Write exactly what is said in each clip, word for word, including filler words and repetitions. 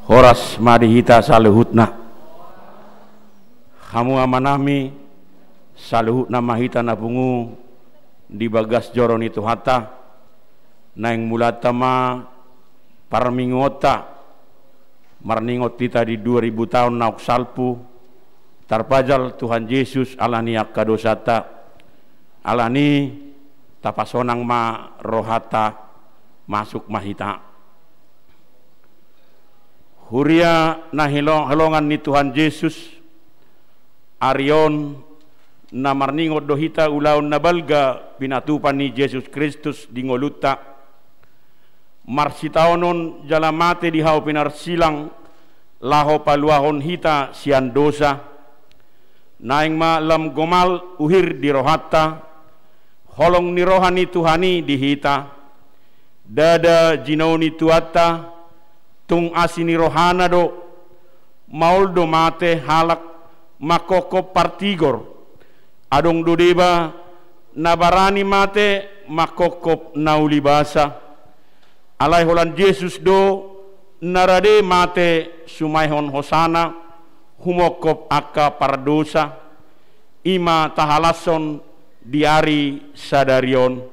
horas madihita saluhutna hamu amanahmi saluhutna mahita napungu di bagas joron itu hata naing mulatama parmingota marningot kita di dua ribu tahun nauk salpu tarpajal Tuhan Yesus alani akadosata alani tapasonang ma rohata masuk mahita huria nahilong halongan ni Tuhan Yesus arion na marningot dohita ulaun nabalga pinatupan ni Yesus Kristus di ngoluta marsitaonon jalamate di hau pinarsilang laho paluahon hita sian dosa naing ma lam gomal uhir di rohata holong ni rohani Tuhani di hita dada jinoni tuata tung asini rohana do maul do mate halak makoko partigor adong dodeba nabarani mate makokop naulibasa alai holan Yesus do narade mate sumaihon hosana humokop akka pardosa ima tahalason diari sadarion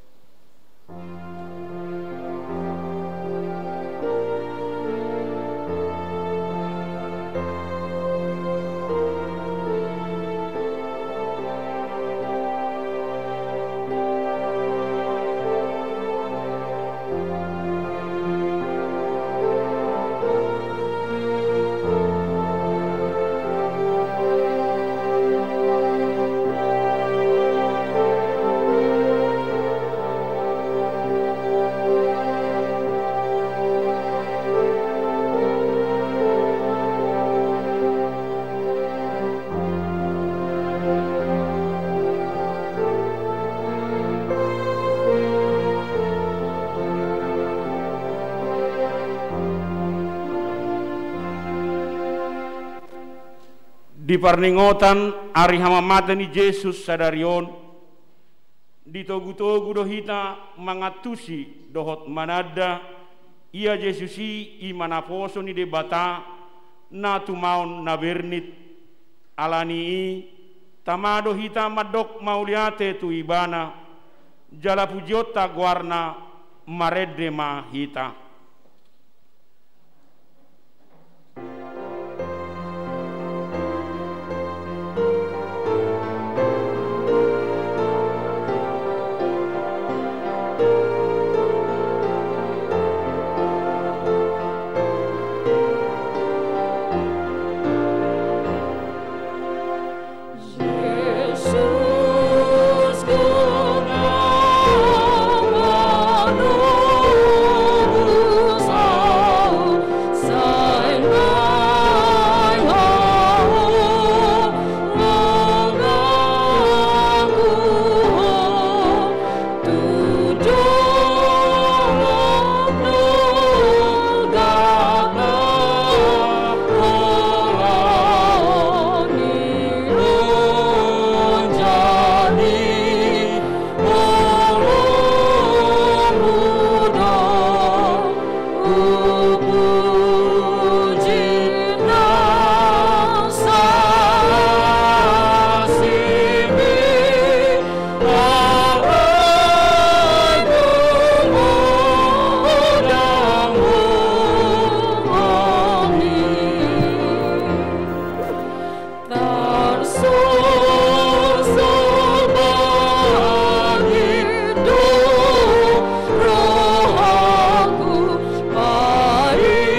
di parningotan ari hamamata ni Yesus sadarion ditogu-togu dohita mangatusi dohot manada ia Yesusi imanaposo ni debata na tumaon na bernit alani tamado hita madok mauliate tu ibana jala pujota guarna maredde ma hita Bye.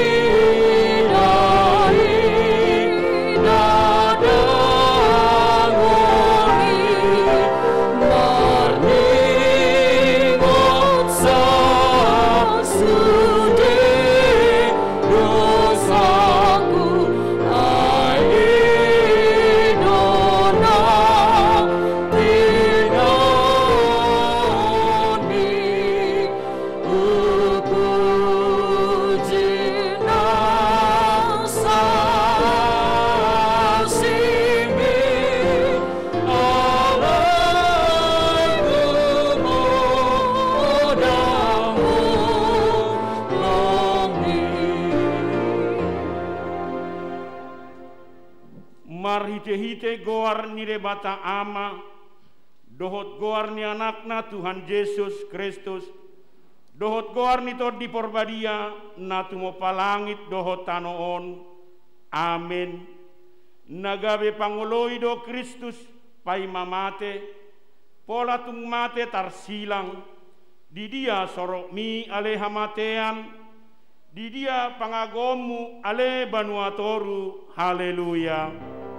Mar hite-hite goar ni rebata ama, dohot goar ni anakna Tuhan Yesus Kristus, dohot goar ni tod di porbadia, na tumo palangit dohot tanoon. Amen. Nagabe panguloi do Kristus, pai mamate, pola tung mate tarsilang, di dia sorok mi ale hamatean, di dia pangagomu ale banuatoru. Haleluya.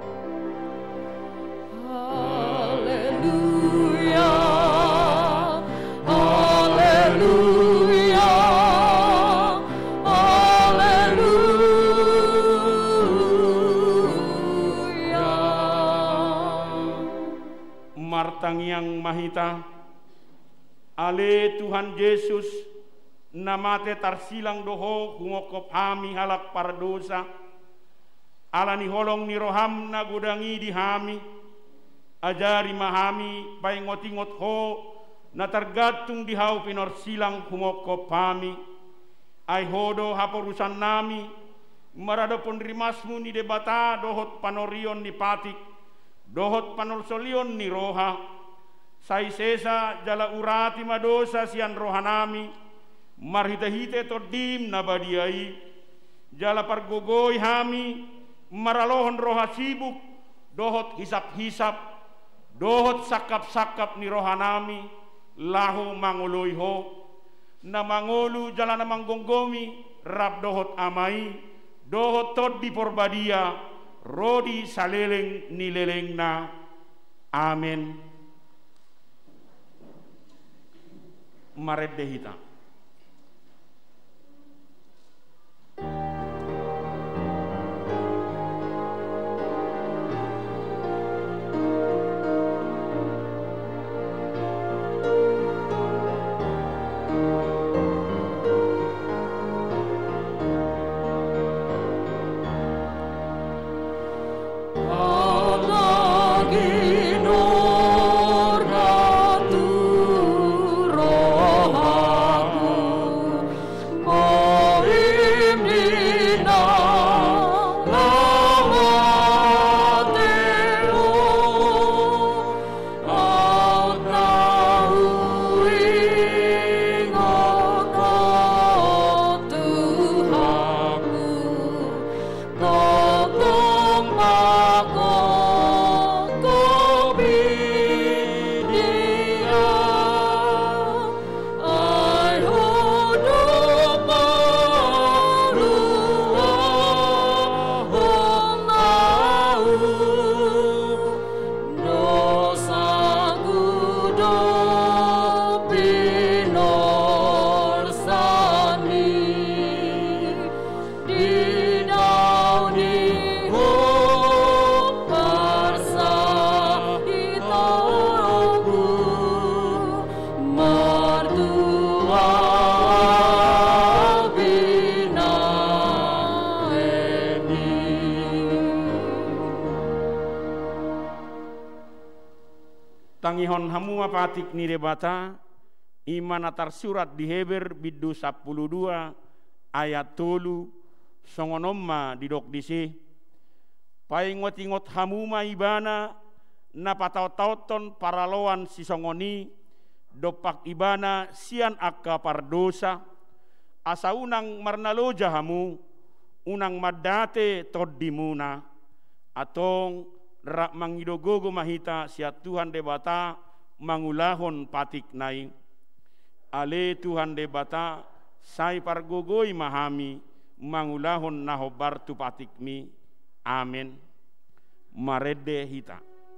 Haleluya. Haleluya. Haleluya. Martang yang mahita, ale Tuhan Yesus, namate tarsilang doho hungokop hami halak pardosa, ala ni holong ni roham na gudangi di hami, ajari mahami pai ngotingot ho na tergantung di hau pinor silang hungokop hami, ai hodo haporusan nami, marado pun rimasmu ni debata dohot panorion ni patik, dohot panorsolion ni roha, sai sesa jala urati madosa sian rohanami, marhita-hite todim nabadiai, jala pargogoi hami, maralohon roha sibuk, dohot hisap-hisap, dohot sakap-sakap ni rohanami, lahu mangului ho, na mangolu jala na manggonggomi, rap dohot amai, dohot tod di porbadia, rodi saleleng ni lelengna. Amen. Maret dehita. Tangihon hamu apatik ni rebata, iman atar surat di Heber bidu sepuluh dua ayat tolu songonomma didok disi, pai ngot-ngot hamuma ibana napatau-tauton paraloan si songoni, dopak ibana sian akka pardosa, asa unang marnaloja hamu, unang madate toddimuna, atong rak mangidogogo mahita siat Tuhan debata mangulahon patik nai, ale Tuhan debata sai pargogoi mahami mangulahon nahobar tu patik mi. Amen. Marede hita.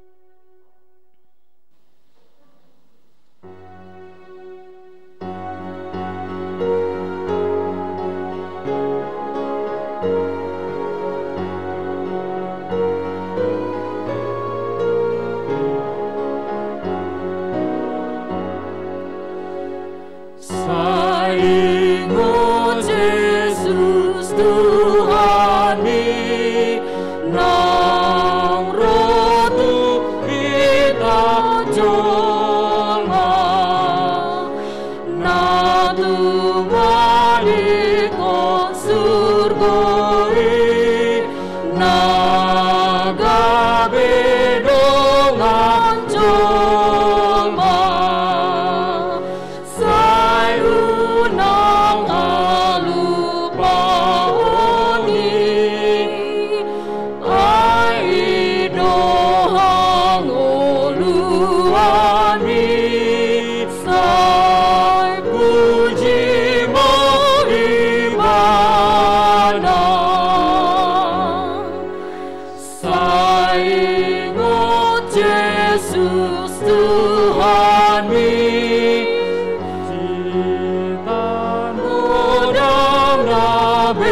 Saingo Yesus Tuhani nang rotu kita jonga na tumari kon surgoi naga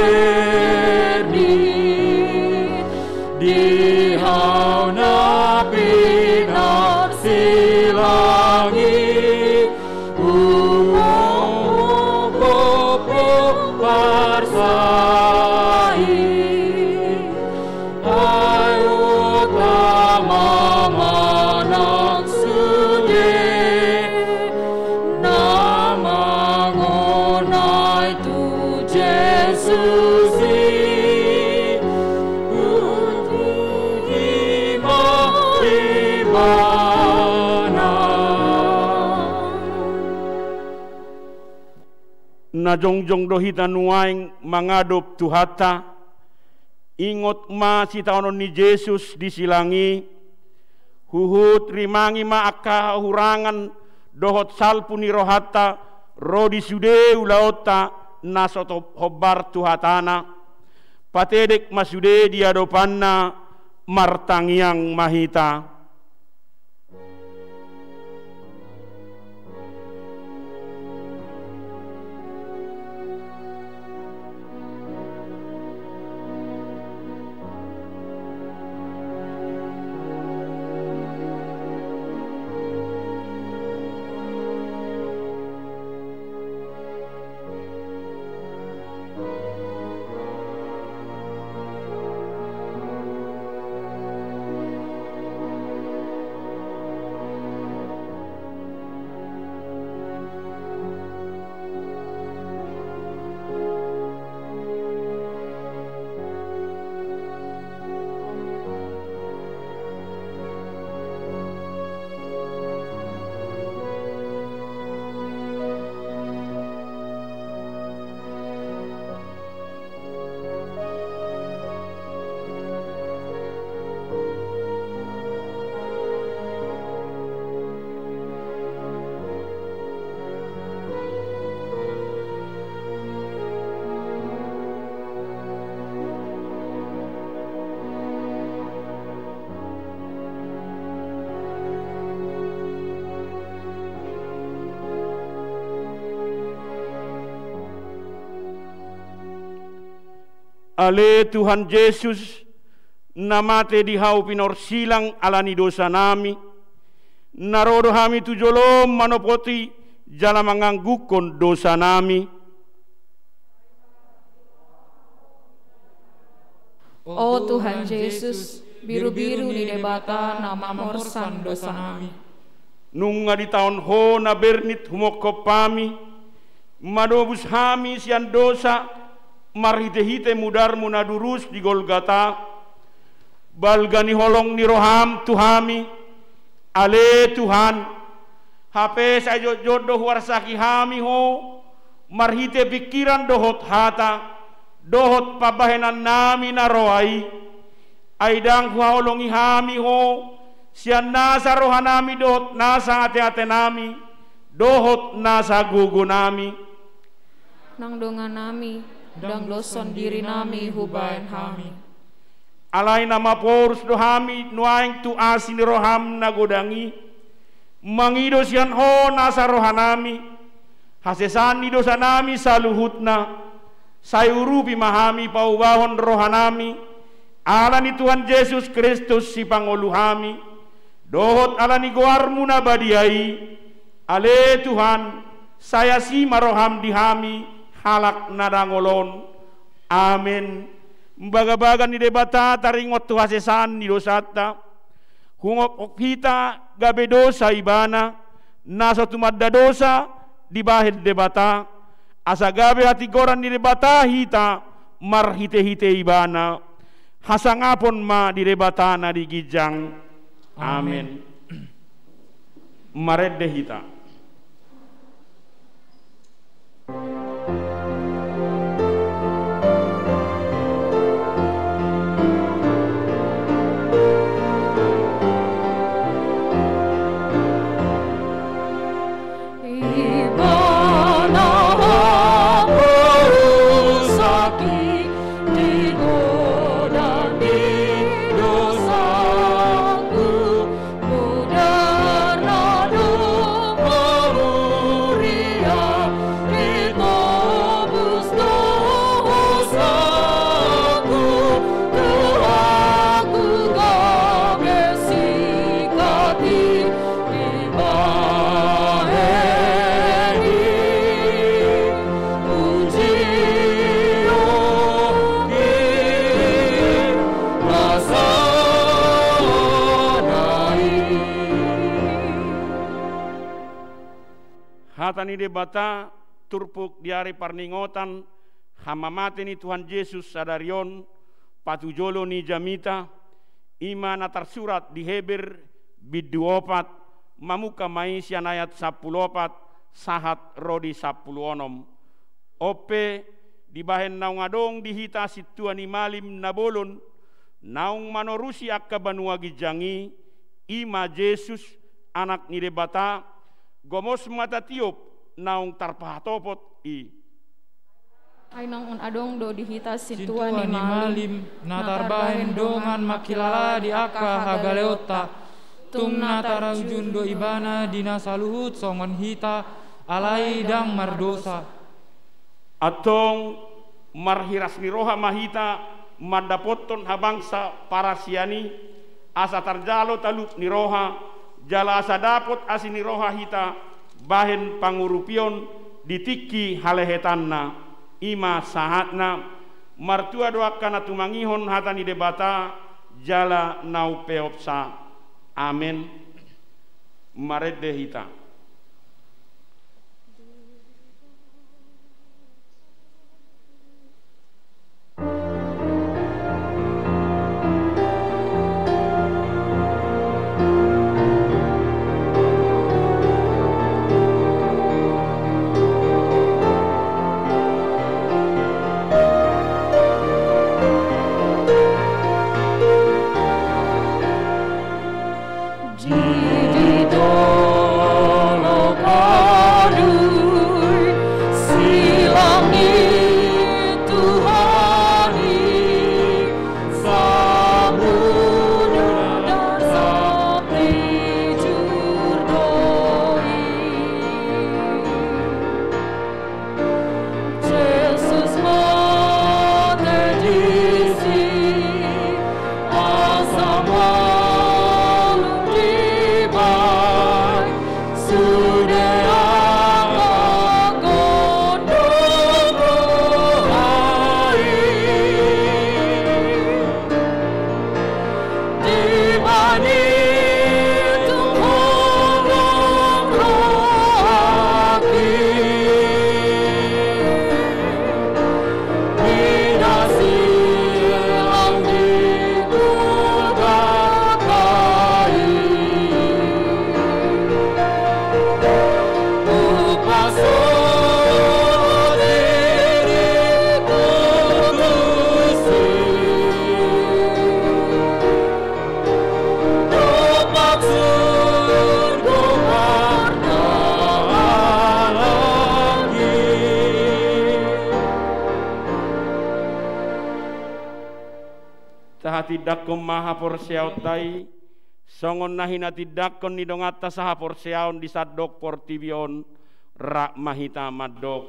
berni di hauna pinar silangi umum parsai ayo tama manang suye nama ngonai tu Yesusi untuk imana. Na jongjong dohita nuaing mangadop tuhata ingot ma si taonon ni Yesus disilangi huhut rimangi ma akka hurangan dohot salpu ni rohata rodi sude ulaota nasoto hobar tuhatana patedek masude diadopanna martangiang mahita. Ale Tuhan Yesus namate dihau pinor silang alani dosa nami narodo hami tujolom manopoti jala manganggukon dosa nami. Oh Tuhan Yesus, biru-biru ni debata nama morsan dosa nami. Nunga di tahun ho na bernit humokop pami madobus hami sian dosa marhite-hite mudar munadurus di Golgata balgani holong ni roham tuhami ale Tuhan hape sa jodoh warsaki hami ho marhite pikiran dohot hata dohot pabahenan nami na roai aidang huaolongi hami ho sian nasa rohanami dohot nasa ate-ate nami dohot nasa gugu nami nang dongan nami dang loson diri nami hubain hami alai nama porus dohami nuaing tu asin roham nagodangi mangido sian ho nasa rohanami hasesani dosa nami saluhutna sayurupi mahami paubahon rohanami alani Tuhan Yesus Kristus si pangoluhami dohot alani goarmu nabadiai ale Tuhan saya si maroham dihami halak nadangolon amin. Mbaga-baga ni debata taringot tu hasesan ni dosata hungok kita gabe dosa ibana nasa tumadda dosa di bahid debata asa gabe hati goran ni debata hita marhite-hite ibana hasangapon ma di debata na di gijang amin. Maredde hita Mudah nadu memuria kita hatani debata turpuk diari parningotan hama mate ni Tuhan Yesus sadarion patujolo ni jamita ima natar surat di Heber biduopat mamuka maisian ayat sapulopat sahat rodi sapuluonom ope dibahen naung adong dihita situan imalim nabolon naung manorusi akka banua gijangi ima Yesus anak ni debata gomos mata tiup naung tarpahatopot i ay naung adong do dihita Sintuan situan ni malim natar bahen dongan makilala di akka hagaleota tung natar jundo ibana dina saluhut songon hita alai dang mardosa atong marhiras ni roha mahita madapoton habangsa para siani asa tarjalo taluk ni roha jala asa dapot asini roha hita bahen pangurupion ditiki halehetanna ima sahatna martua doakana tumangihon hatani debata jala nau peopsa amen marede hita tidak maha porsiautai songon nahina tidak kon ni dongata saha porsiaun di sadok portivion rak mahita madok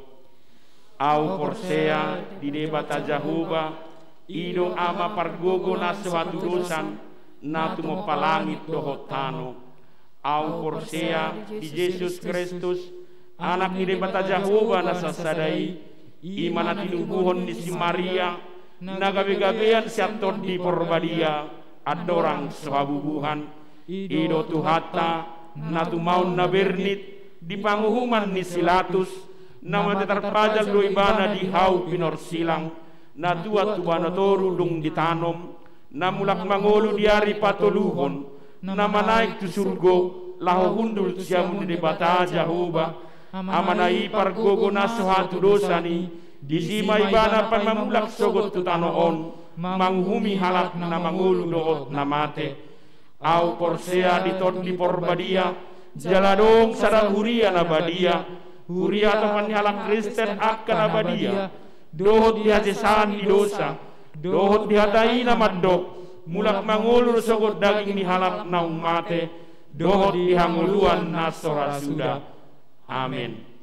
au porsea di debata jahuba ido ama pargogo na suatu dosan na tumo palangit dohotano au porsea di Yesus Kristus anak di debata jahuba na sasadai imana tinubuhon di si Maria nagabe-gabean siaton di porbadia adorang sahabubuhan ido tuhata natu maun na bernit di panguhuman ni silatus nama terpajak do ibana di hau pinor silang natu atubana toru dung ditanom namulak mangolu diari patoluhon nama naik tu surgo lahu hundul siamun di debata jahuba amanai pargogo nasuhatu dosani di sima ibana pan mamulak sogot tutanoon manghumi halak na mangulu doot na mate au porsea di tot di porbadia jaladong sarang huria na badia huria tapan halak Kristen akan abadia dohot di hajesan di dosa dohot di hatai na maddok mulak mangulu sogot daging ni halak naung mate dohot di hanguluan na sorasuda amin.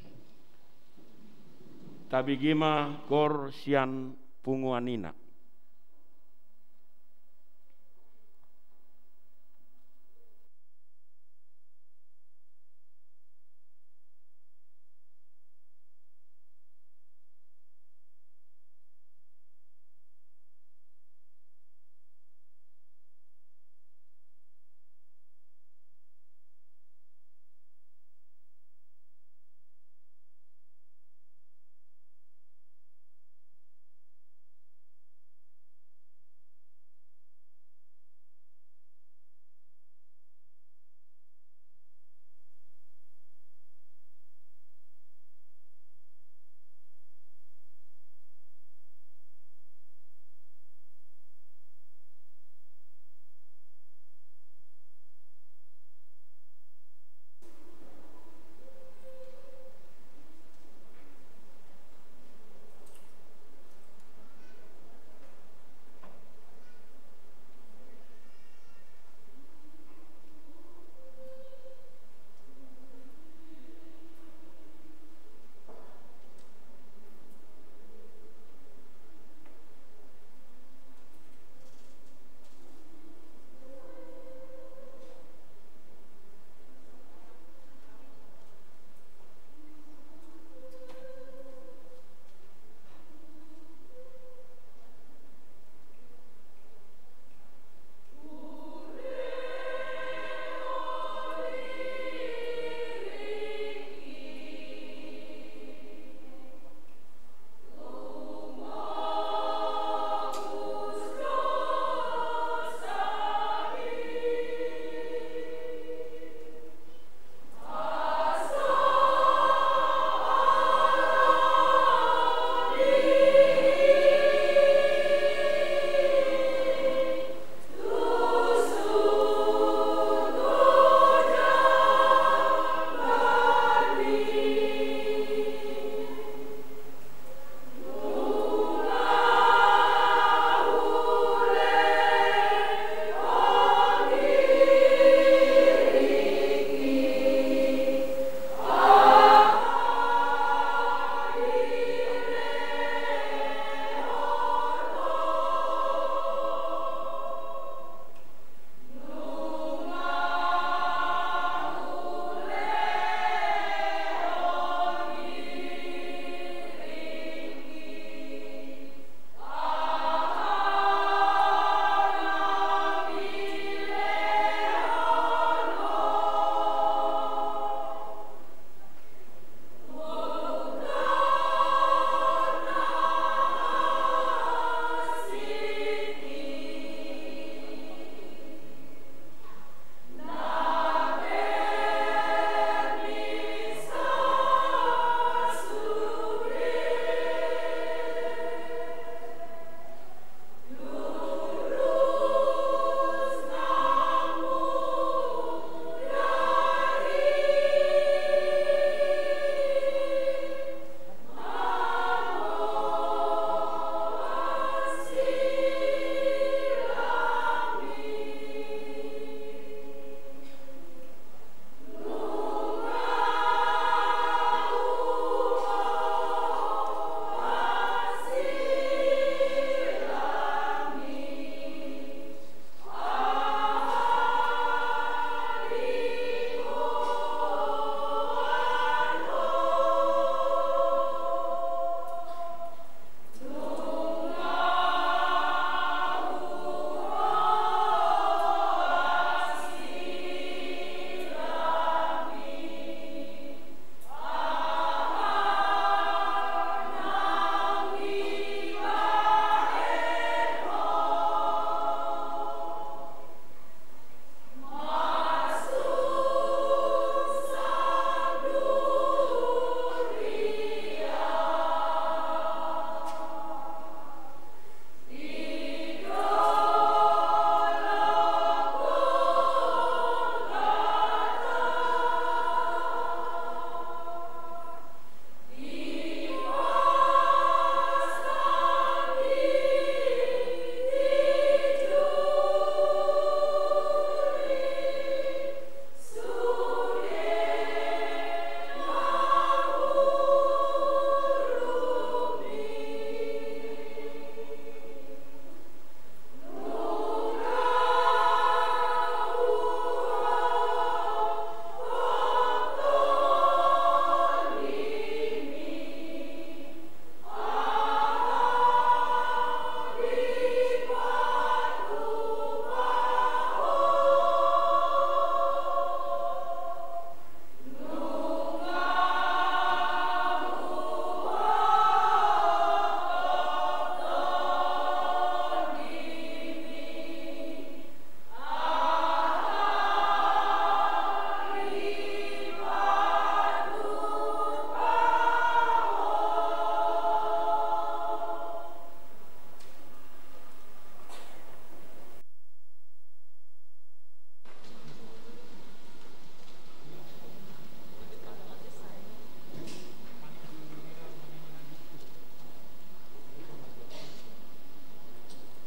Tabi gima kor sian punguanina.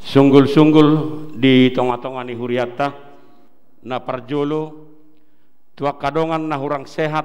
Sunggul-sunggul di tonga-tonga ni huriata na parjolo tua kadongan na hurang sehat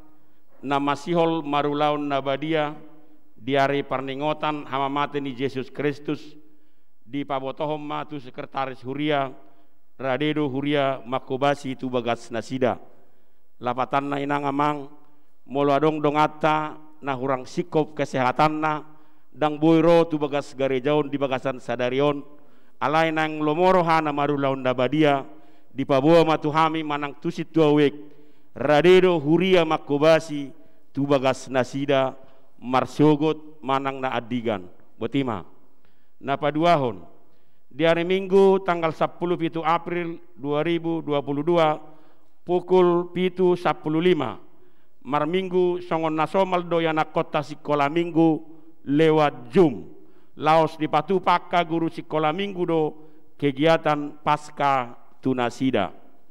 na masihol marulaun na badia diari parningotan hama mate ni Yesus Kristus di pabotohom matu sekretaris huria radedo huria makobasi tu bagas nasida lapatan na inang amang molo adong dongata na hurang sikop kesehatan na dang boyro tu bagas garejaon di bagasan sadarion alai nang lomoro hana marulaun na badia di paboa matuhami manang tusit dua wek radedo huria makobasi tu bagas nasida marsiogot manang na adigan botima na paduahon di hari Minggu tanggal sepuluh pitu April dua ribu dua puluh dua pukul pitu sepuluh lima mar minggu songon nasomal doyana kota sikola minggu lewat Zoom laos di patu pakka guru sikola minggu do kegiatan pasca tunasida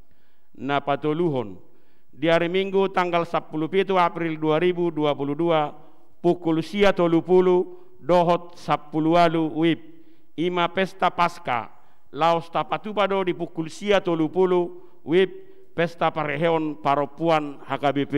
na patoluhon di hari Minggu tanggal sepuluh pitu April dua ribu dua puluh dua pukul sia tolu puluh dohot sepuluh walu wib ima pesta pasca laos tapatupado di pukul sia tolu puluh wib pesta pareheon paropuan H K B P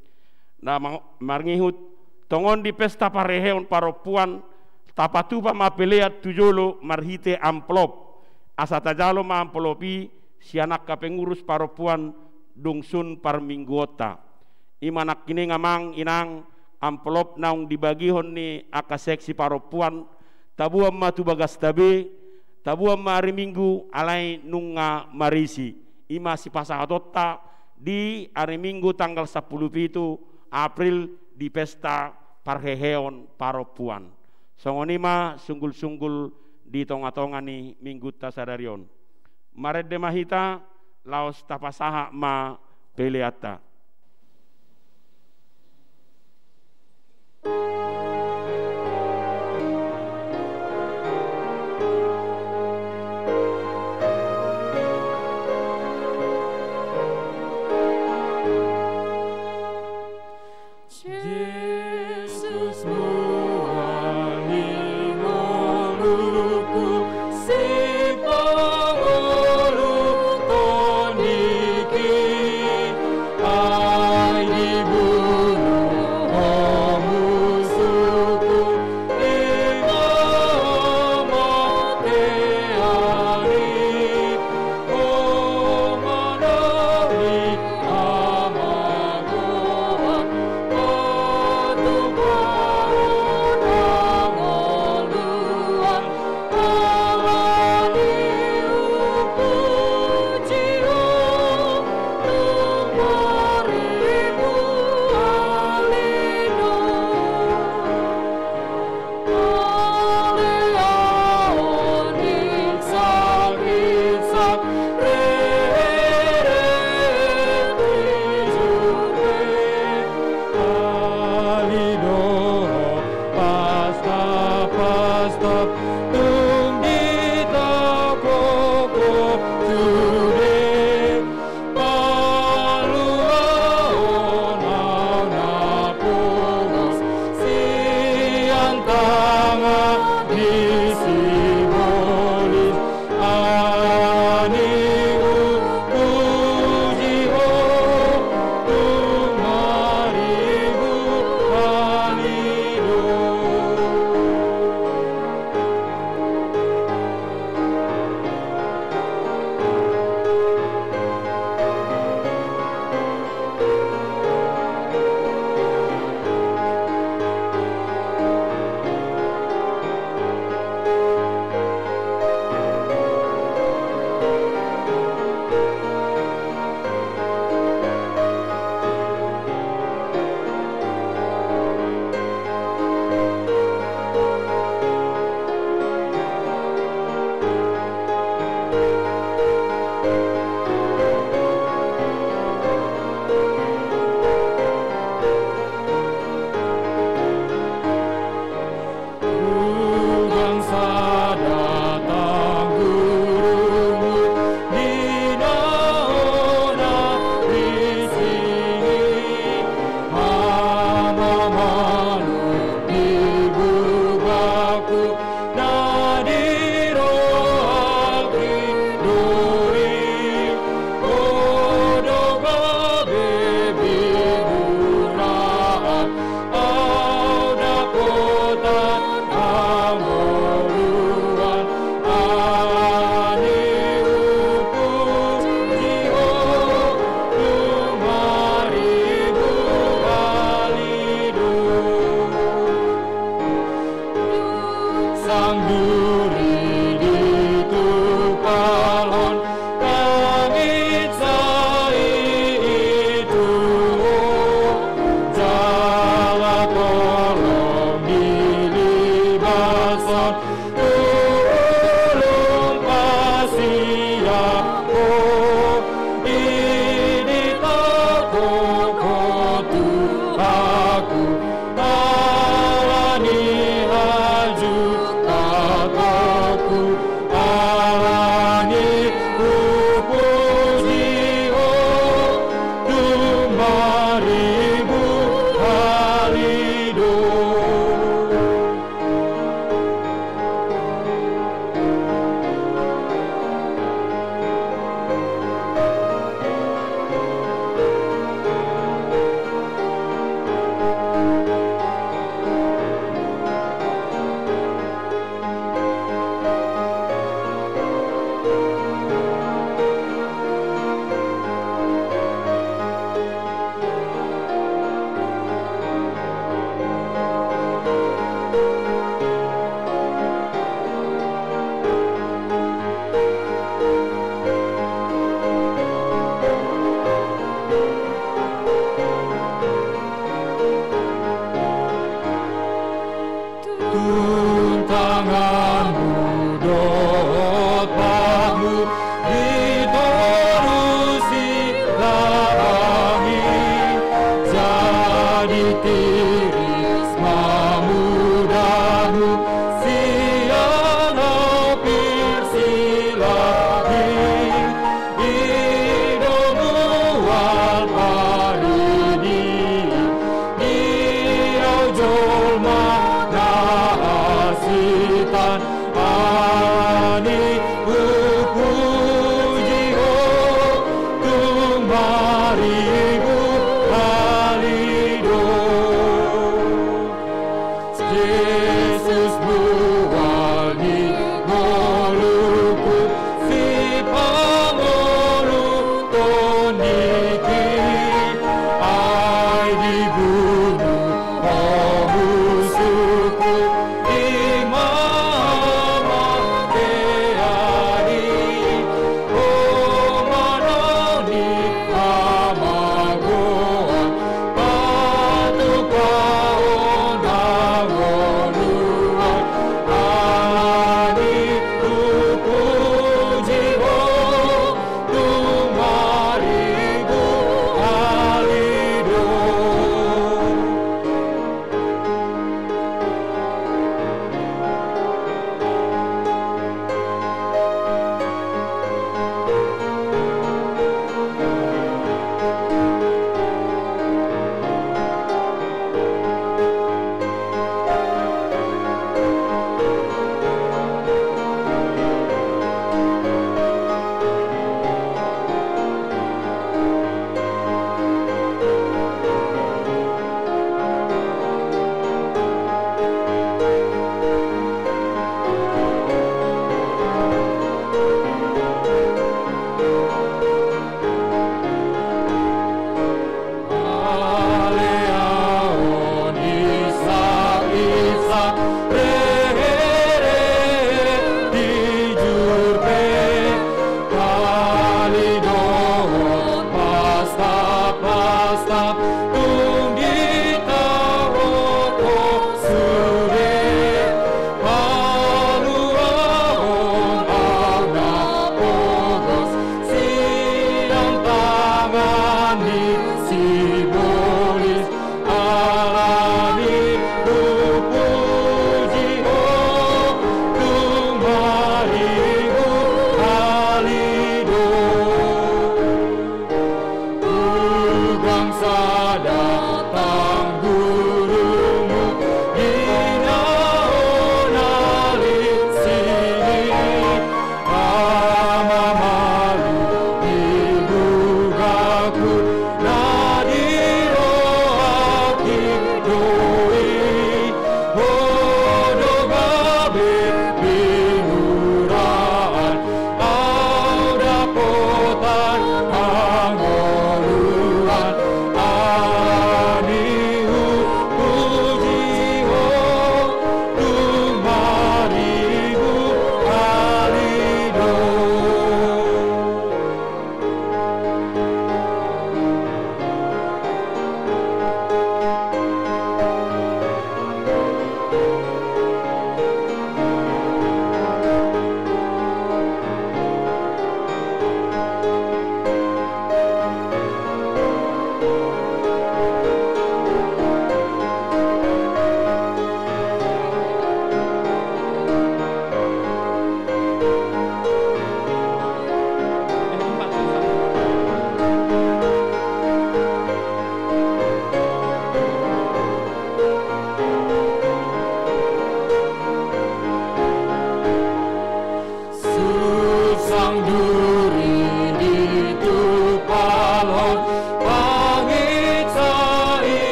na marngihut tongon di pesta pareheon paropuan tapatupa mapeleat tujolo marhite amplop asatajalo ma amplopi sianak kapengurus paropuan dungsun parmingguota imanak kini ngamang inang amplop naung dibagihon ni aka seksi paropuan tabuam matu bagas tabe tabuam mari minggu alai nunga marisi ima si pasahatota di hari Minggu tanggal sepuluh pitu April di pesta parheheon paropuan songonima sunggul-sunggul di tonga-tonga ni minggu tasadarion maret demahita laos tapasaha ma peleata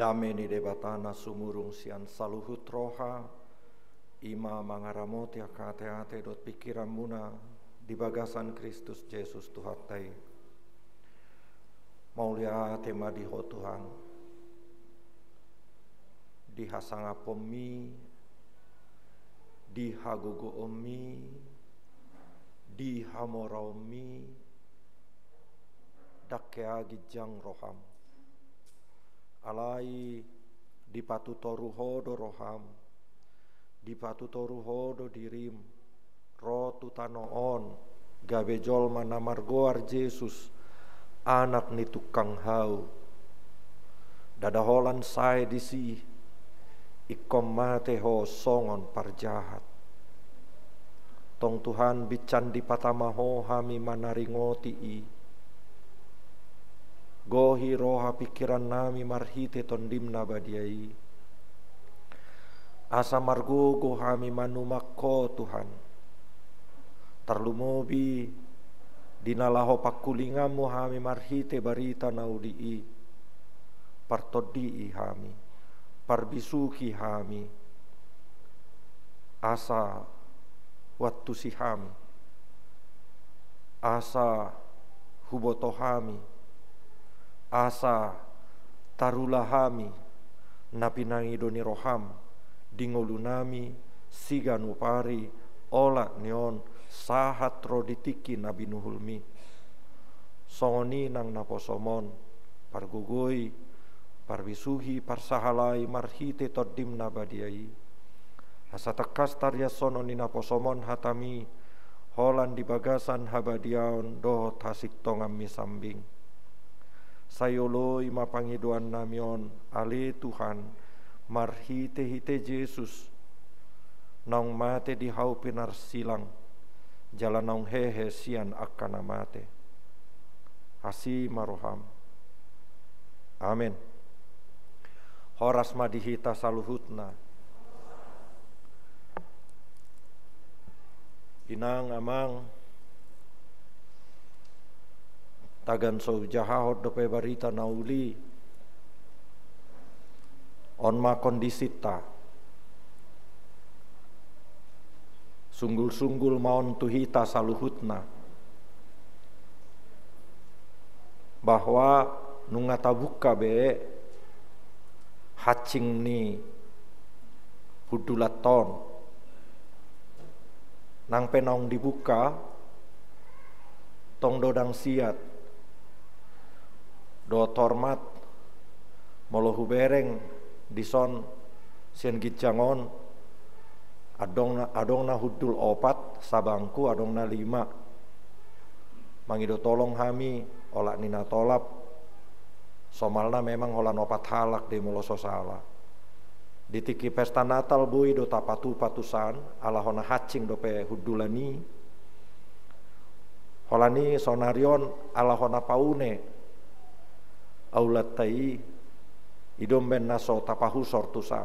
Dameni debatana sumurung sian saluhut roha, ima mangaramoti akate-ate dot pikiran muna di bagasan Kristus Yesus Tuhatai. Maulia tema di ho Tuhan, di hasanga pomi, di hagogo omi, di hamoraomi, dakkeagi jang roham. Alai di patutoru hodo roham, di patutoru hodo dirim, rotu tanoon, gabejol manamargoar Yesus, anak ni tukang hau. Dadaholan saya disi, ikom mate ho songon parjahat. Tong Tuhan bican di patamaho hami manaringoti i. Gohi roha pikiran nami marhite tondimna badiai. Asa margogo hami manumakko Tuhan. Tarlumobi dinalaho pakulingamu hami marhite barita naudii. Partodii hami, parbisuki hami. Asa wattu si hami. Asa huboto hami. Asa tarulahami napinangi doni roham dingolunami siganupari ola neon sahat roditiki nabi nuhulmi songoni nang naposomon pargugoi parvisuhi parsahalai marhite toddim nabadiai hasatekas tarya sono ni naposomon hatami holan di bagasan habadiaon doh tasik tongam misambing. Sayoloi mapangiduan namion ale Tuhan marhite hite Yesus nong mate di hau pinar silang jalan nong hehe sian akana mate hasi maroham amin. Horas madihita saluhutna inang amang tagan so jahahot dope barita nauli on ma kondisita sunggul-sunggul maon tuhita saluhutna bahwa nungata buka be hacing ni hudulaton nang penong dibuka tong dodang siat do tormat molohu bereng dison sien gijangon adongna adongna hudul opat sabangku adongna lima mangido tolong hami olak nina tolap somalna memang holan opat halak de moloso sala ditiki pesta natal bui do tapatu patusan ala hona hacing dope hudulani holani sonarion ala hona paune aulat tai idom ben naso tapahu sortusan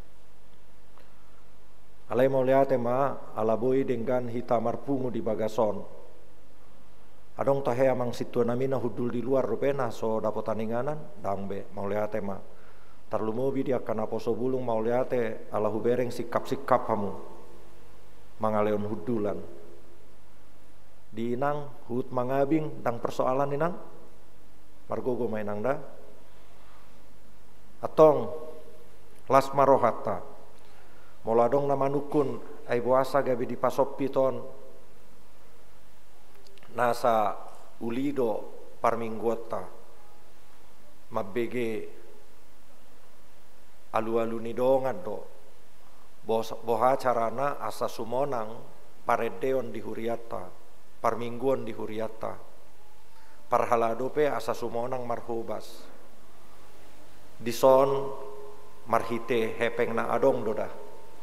alai mau lihat ma ala boy dengan hita marpungu di bagason adong tahe amang situ namina hudul di luar rupena so dapat taninganan dangbe mau lihat ma tarlumobi dia kana poso bulung mau lihat ala hubereng sikap-sikap kamu mangaleon hudulan di inang hut mangabing dang persoalan inang margogo mainang da atong las marohata moladong namanukun ay buasa gabi di pasop piton nasa ulido parminggota mabbege alu-alu ni dongan do boha carana asa sumonang paredeon di huriata parmingguon di huriata parhaladope asa sumonang marhubas dison marhite hepeng na adong doda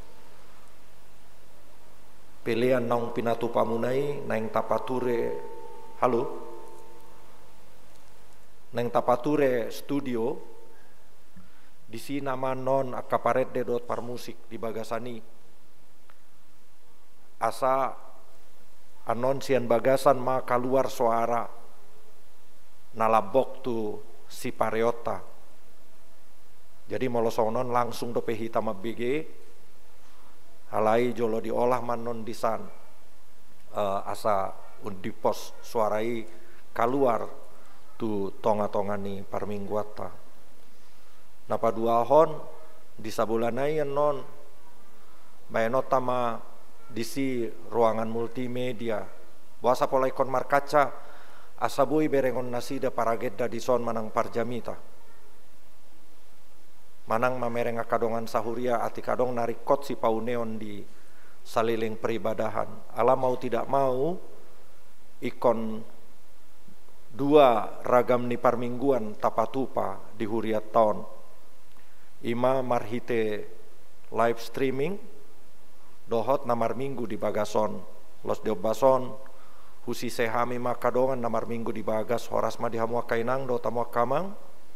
pilihan nong pinatu pamunai nang tapature halo nang tapature studio di sini nama non akaparet de dot parmusik di bagasani asa anon sian bagasan ma keluar suara nalabok tu si pareota Jadi molosonon langsung dope hitam abg halai jolo diolah manon disan uh, asa undi pos suarai keluar tu tonga-tonga ni parmingguata. Napa dua hon di sabulanai non maenota ma disi ruangan multimedia wasa pola ikon markaca asabui berengon nasida paragedda di son manang parjamita manang mamereng akadongan sahuria ati kadong narikot si pauneon di saliling peribadahan. Ala mau tidak mau ikon dua ragam ni parmingguan tapatupa di huriat tahun. Ima marhite live streaming dohot namar minggu di bagason los deobason husi sehami makadongan namar minggu di bagas horas ma dihamua kainang do tamua kamang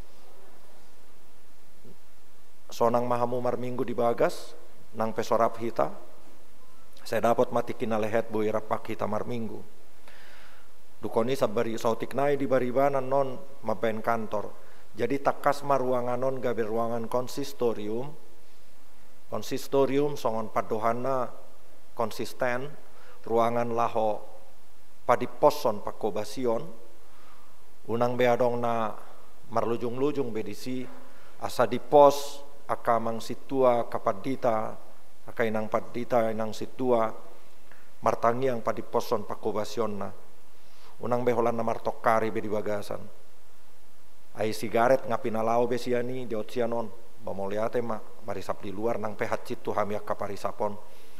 sonang mahamu mar minggu di bagas nang pesorap hita saya dapat mati kina lehet boi rapak hita mar minggu dukoni sabari sautik nai di baribanan non mapen kantor jadi takas ma ruangan non gabe ruangan konsistorium konsistorium songon padohana konsisten ruangan laho padi poson pakobasion unang beadong na marlujung-lujung bedisi asa di pos akamang situa kapadita akainang padita inang situa martangi ang padi poson pakobasion na unang beholan na martokari bedi bagasan ai sigaret ngapinalao besiani di otsianon bamoliate ma marisap di luar nang pehat citu hamiak kaparisapon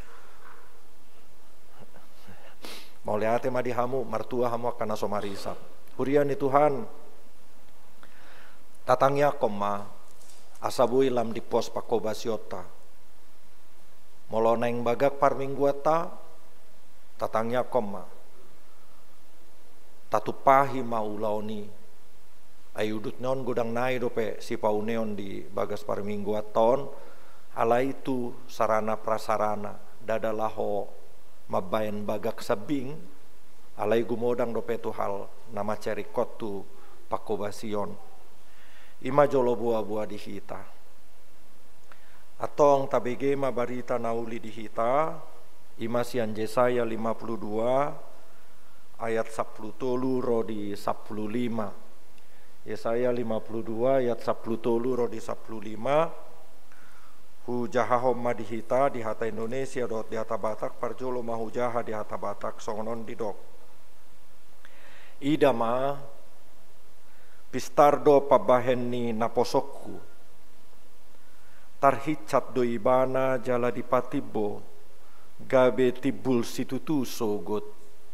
mauliate ma dihamu martua hamu kana somarisap hurian ni Tuhan tatangya koma asabui lam di pos pakobasiota moloneng bagak parmingguata tatangya koma tatupahi maulaoni ayudut non gudang nai dope si pauneon di bagas parmingguaton ala itu sarana prasarana dadalaho mabayan bagak sabing alai gumodang dope tu hal nama cerikot tu pakobasion ima jolo buah-buah di hita atong tabege ma barita nauli di hita ima sian Yesaya lima puluh dua ayat sepuluh tolu ro di sepuluh lima Yesaya lima puluh dua ayat sepuluh tolu ro di sepuluh lima hu jahahom ma di hita di hata Indonesia dot di hata Batak parjolo ma hujaha di hata Batak songonon di dok idama pistardo pabahen ni naposokku tarhicat do ibana jala di patibo gabe tibul situtu sogot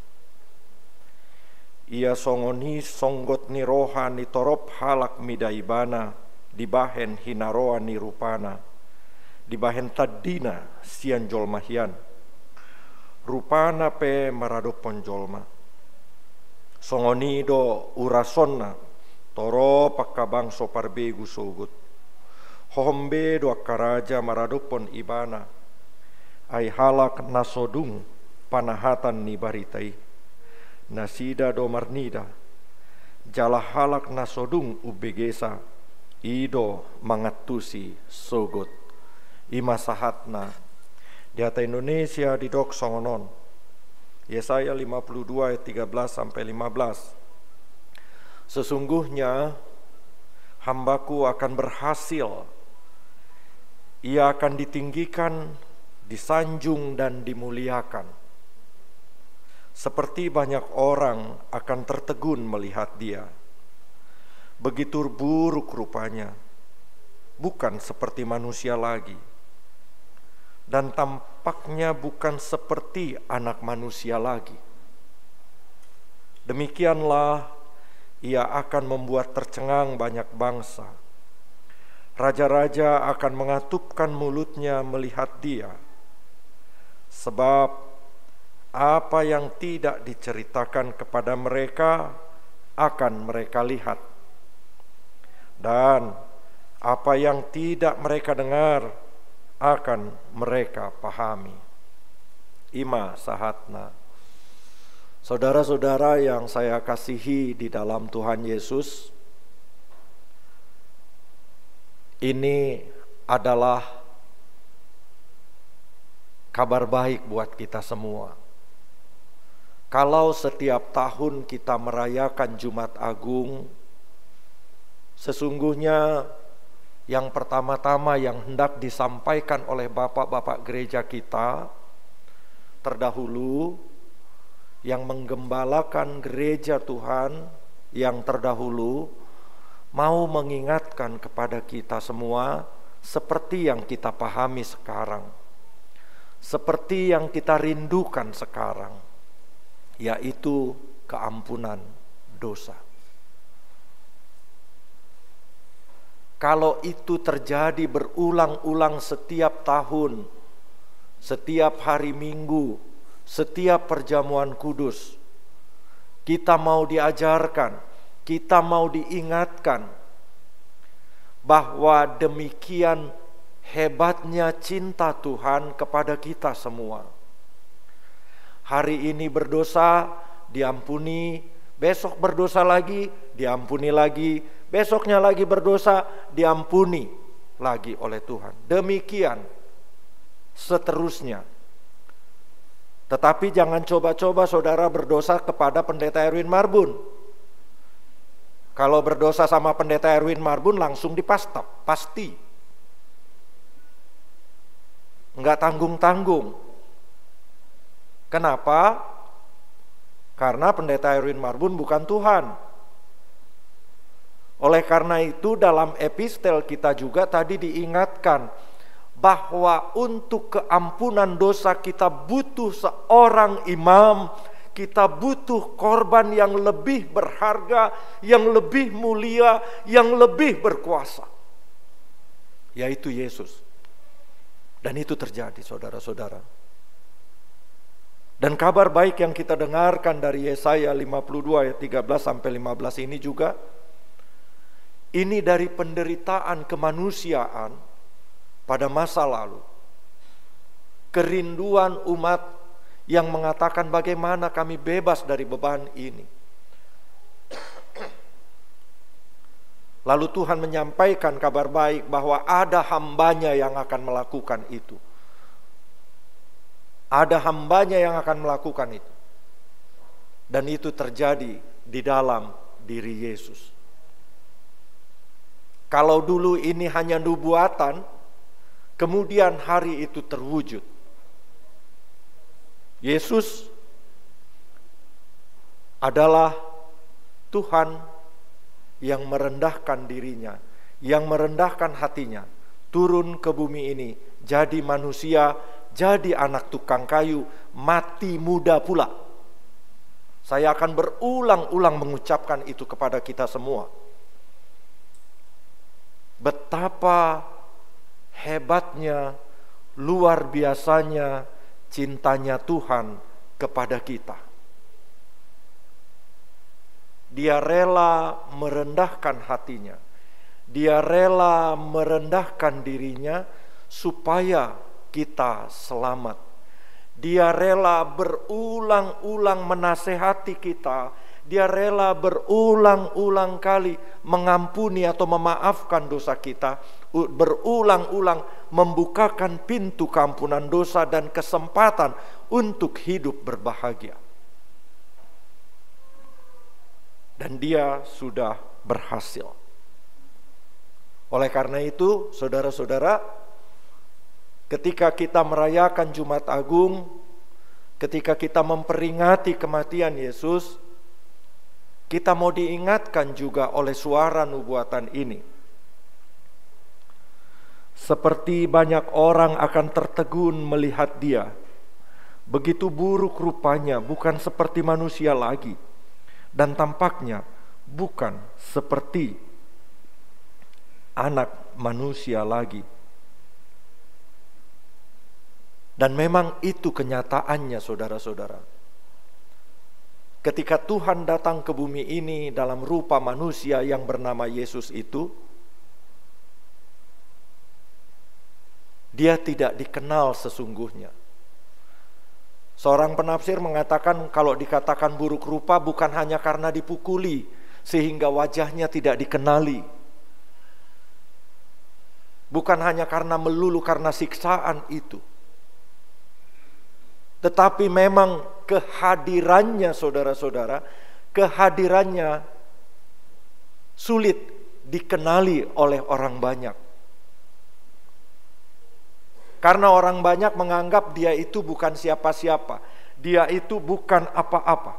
ia songoni songgot ni roha ni torop halak mida ibana dibahen hinaroa ni rupana dibahen tadina sian jolmahian rupana pe maradopon jolma songoni do urasonna toro pakabang soparbegu sogut hombe do karaja maradopon ibana ai halak nasodung panahatan ni baritai nasida do marnida jala halak nasodung ubegesa ido mangatusi sogut ima sahatna di hata Indonesia di dok songonon Yesaya lima puluh dua ayat tiga belas sampai lima belas sesungguhnya hambaku akan berhasil, ia akan ditinggikan, disanjung dan dimuliakan. Seperti banyak orang akan tertegun melihat dia. Begitu buruk rupanya, bukan seperti manusia lagi. Dan tampaknya bukan seperti anak manusia lagi. Demikianlah ia akan membuat tercengang banyak bangsa. Raja-raja akan mengatupkan mulutnya melihat dia. Sebab apa yang tidak diceritakan kepada mereka akan mereka lihat. Dan apa yang tidak mereka dengar akan mereka pahami. Ima sahatna. Saudara-saudara yang saya kasihi di dalam Tuhan Yesus, Ini adalah kabar baik buat kita semua. Kalau setiap tahun kita merayakan Jumat Agung, sesungguhnya yang pertama-tama yang hendak disampaikan oleh bapak-bapak gereja kita terdahulu, yang menggembalakan gereja Tuhan yang terdahulu, mau mengingatkan kepada kita semua seperti yang kita pahami sekarang, seperti yang kita rindukan sekarang, yaitu keampunan dosa. Kalau itu terjadi berulang-ulang setiap tahun, setiap hari Minggu, setiap perjamuan kudus, kita mau diajarkan, kita mau diingatkan bahwa demikian hebatnya cinta Tuhan kepada kita semua. Hari ini berdosa, diampuni, besok berdosa lagi, diampuni lagi, besoknya lagi berdosa, diampuni lagi oleh Tuhan. Demikian seterusnya. Tetapi jangan coba-coba saudara berdosa kepada Pendeta Erwin Marbun. Kalau berdosa sama Pendeta Erwin Marbun langsung dipastap, pasti. Enggak tanggung-tanggung. Kenapa? Karena Pendeta Erwin Marbun bukan Tuhan. Oleh karena itu dalam epistel kita juga tadi diingatkan bahwa untuk keampunan dosa kita butuh seorang imam, kita butuh korban yang lebih berharga, yang lebih mulia, yang lebih berkuasa, yaitu Yesus. Dan itu terjadi, saudara-saudara. Dan kabar baik yang kita dengarkan dari Yesaya lima puluh dua ayat tiga belas sampai lima belas ini juga, ini dari penderitaan kemanusiaan pada masa lalu. Kerinduan umat yang mengatakan bagaimana kami bebas dari beban ini. Lalu Tuhan menyampaikan kabar baik bahwa ada hambanya yang akan melakukan itu. Ada hambanya yang akan melakukan itu. Dan itu terjadi di dalam diri Yesus. Kalau dulu ini hanya nubuatan, kemudian hari itu terwujud. Yesus adalah Tuhan yang merendahkan dirinya, yang merendahkan hatinya, turun ke bumi ini, jadi manusia, jadi anak tukang kayu, mati muda pula. Saya akan berulang-ulang mengucapkan itu kepada kita semua. Betapa hebatnya, luar biasanya cintanya Tuhan kepada kita. Dia rela merendahkan hatinya. Dia rela merendahkan dirinya supaya kita selamat. Dia rela berulang-ulang menasehati kita. Dia rela berulang-ulang kali mengampuni atau memaafkan dosa kita. Berulang-ulang membukakan pintu keampunan dosa dan kesempatan untuk hidup berbahagia. Dan dia sudah berhasil. Oleh karena itu, saudara-saudara, ketika kita merayakan Jumat Agung, ketika kita memperingati kematian Yesus, kita mau diingatkan juga oleh suara nubuatan ini. Seperti banyak orang akan tertegun melihat dia, begitu buruk rupanya, bukan seperti manusia lagi, dan tampaknya bukan seperti anak manusia lagi. Dan memang itu kenyataannya, saudara-saudara. Ketika Tuhan datang ke bumi ini dalam rupa manusia yang bernama Yesus itu, dia tidak dikenal sesungguhnya. Seorang penafsir mengatakan kalau dikatakan buruk rupa bukan hanya karena dipukuli sehingga wajahnya tidak dikenali. Bukan hanya karena melulu karena siksaan itu, tetapi memang kehadirannya saudara-saudara, kehadirannya sulit dikenali oleh orang banyak. Karena orang banyak menganggap dia itu bukan siapa-siapa, dia itu bukan apa-apa.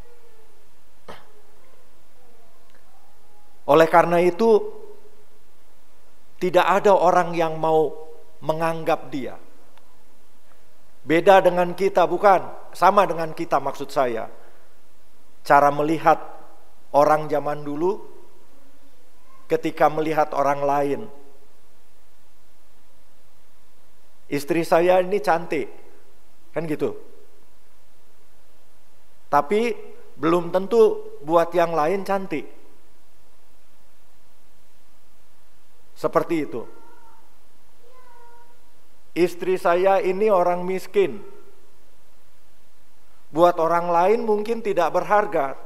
Oleh karena itu, tidak ada orang yang mau menganggap dia. Beda dengan kita, bukan? Sama dengan kita maksud saya. Cara melihat orang zaman dulu ketika melihat orang lain. Istri saya ini cantik, kan gitu. Tapi belum tentu buat yang lain cantik. Seperti itu. Istri saya ini orang miskin. Buat orang lain mungkin tidak berharga.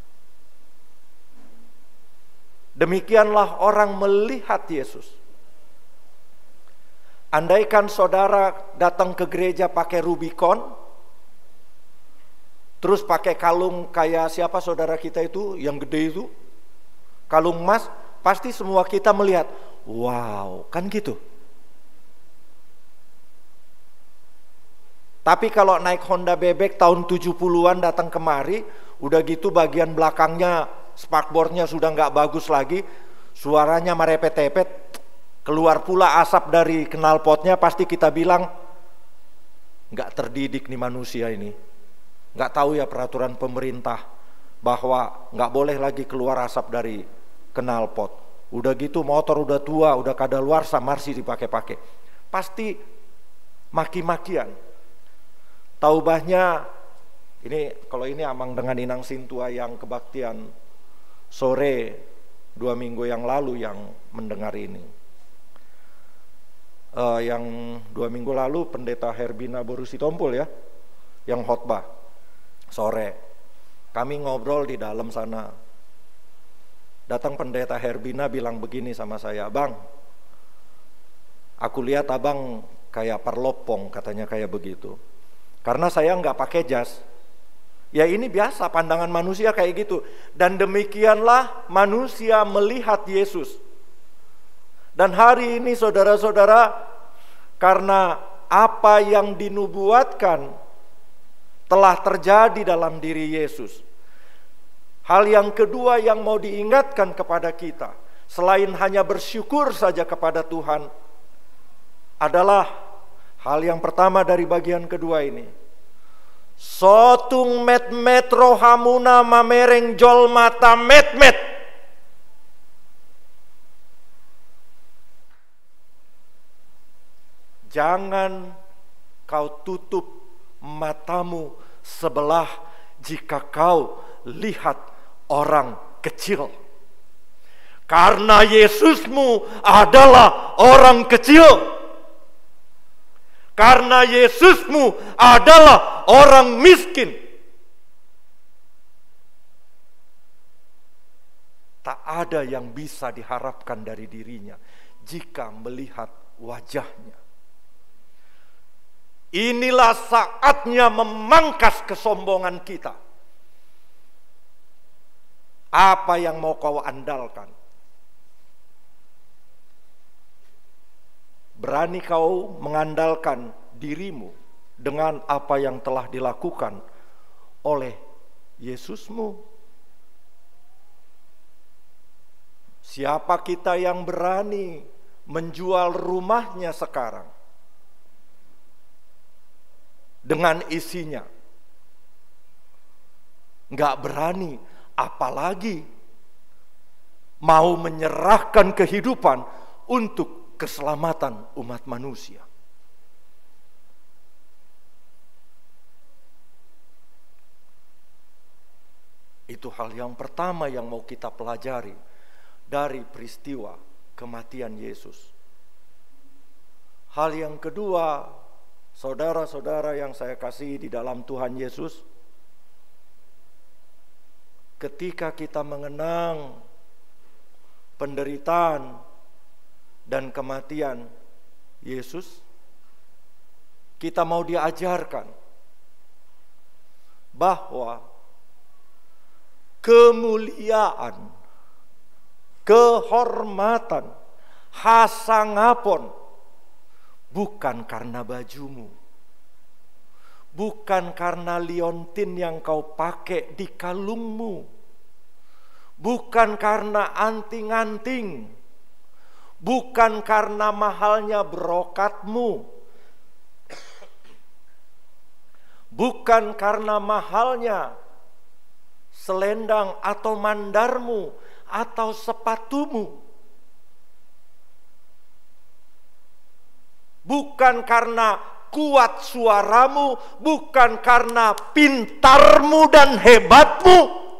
Demikianlah orang melihat Yesus. Andaikan saudara datang ke gereja pakai Rubicon, terus pakai kalung kayak siapa saudara kita itu, yang gede itu, kalung emas, pasti semua kita melihat, wow, kan gitu. Tapi kalau naik Honda bebek tahun tujuh puluhan datang kemari, udah gitu bagian belakangnya sparkboardnya sudah nggak bagus lagi, suaranya merepet-tepet, keluar pula asap dari knalpotnya, pasti kita bilang nggak terdidik nih manusia ini, nggak tahu ya peraturan pemerintah bahwa nggak boleh lagi keluar asap dari knalpot. Udah gitu motor udah tua, udah kadaluarsa, masih dipakai-pakai, pasti maki-makian. Taubahnya ini, kalau ini Amang dengan Inang Sintua yang kebaktian sore dua minggu yang lalu yang mendengar ini. Uh, yang dua minggu lalu Pendeta Herbina Borusitompul ya, yang khotbah sore. Kami ngobrol di dalam sana. Datang Pendeta Herbina bilang begini sama saya, "Bang, aku lihat abang kayak perlopong," katanya kayak begitu. Karena saya nggak pakai jas. Ya ini biasa pandangan manusia kayak gitu. Dan demikianlah manusia melihat Yesus. Dan hari ini saudara-saudara, karena apa yang dinubuatkan telah terjadi dalam diri Yesus. Hal yang kedua yang mau diingatkan kepada kita, selain hanya bersyukur saja kepada Tuhan, adalah hal yang pertama dari bagian kedua ini. Sotung met met rohamuna mamereng jol mata met met. Jangan kau tutup matamu sebelah jika kau lihat orang kecil. Karena Yesusmu adalah orang kecil. Karena Yesusmu adalah orang miskin. Tak ada yang bisa diharapkan dari dirinya jika melihat wajahnya. Inilah saatnya memangkas kesombongan kita. Apa yang mau kau andalkan? Berani kau mengandalkan dirimu dengan apa yang telah dilakukan oleh Yesusmu? Siapa kita yang berani menjual rumahnya sekarang dengan isinya? Nggak berani, apalagi mau menyerahkan kehidupan untuk keselamatan umat manusia. Itu hal yang pertama yang mau kita pelajari dari peristiwa kematian Yesus. Hal yang kedua, saudara-saudara yang saya kasihi di dalam Tuhan Yesus, ketika kita mengenang penderitaan dan kematian Yesus, kita mau diajarkan bahwa kemuliaan, kehormatan, hasangapon bukan karena bajumu, bukan karena liontin yang kau pakai di kalungmu, bukan karena anting-anting, bukan karena mahalnya brokatmu, bukan karena mahalnya selendang atau mandarmu atau sepatumu, bukan karena kuat suaramu, bukan karena pintarmu dan hebatmu,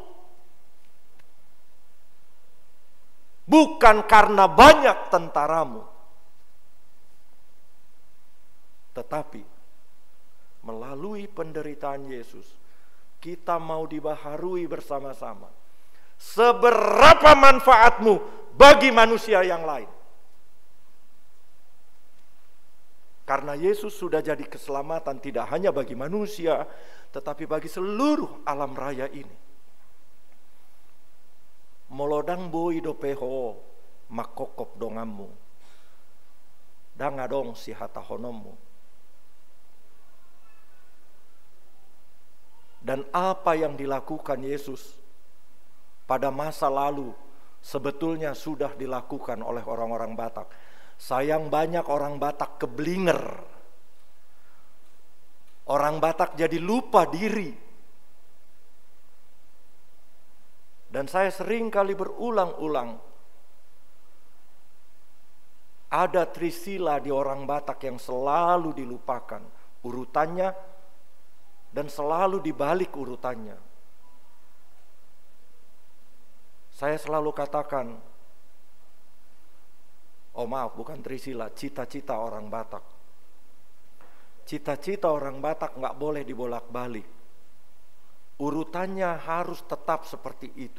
bukan karena banyak tentaramu, tetapi melalui penderitaan Yesus, kita mau dibaharui bersama-sama. Seberapa manfaatmu bagi manusia yang lain? Karena Yesus sudah jadi keselamatan tidak hanya bagi manusia, tetapi bagi seluruh alam raya ini. Molodang boi dopeho makokop dongammu, dangadong si hatahonommu. Dan apa yang dilakukan Yesus pada masa lalu sebetulnya sudah dilakukan oleh orang-orang Batak. Sayang banyak orang Batak keblinger. Orang Batak jadi lupa diri. Dan saya sering kali berulang-ulang, ada trisila di orang Batak yang selalu dilupakan urutannya dan selalu dibalik urutannya. Saya selalu katakan, oh maaf, bukan trisila, cita-cita orang Batak. Cita-cita orang Batak nggak boleh dibolak-balik. Urutannya harus tetap seperti itu.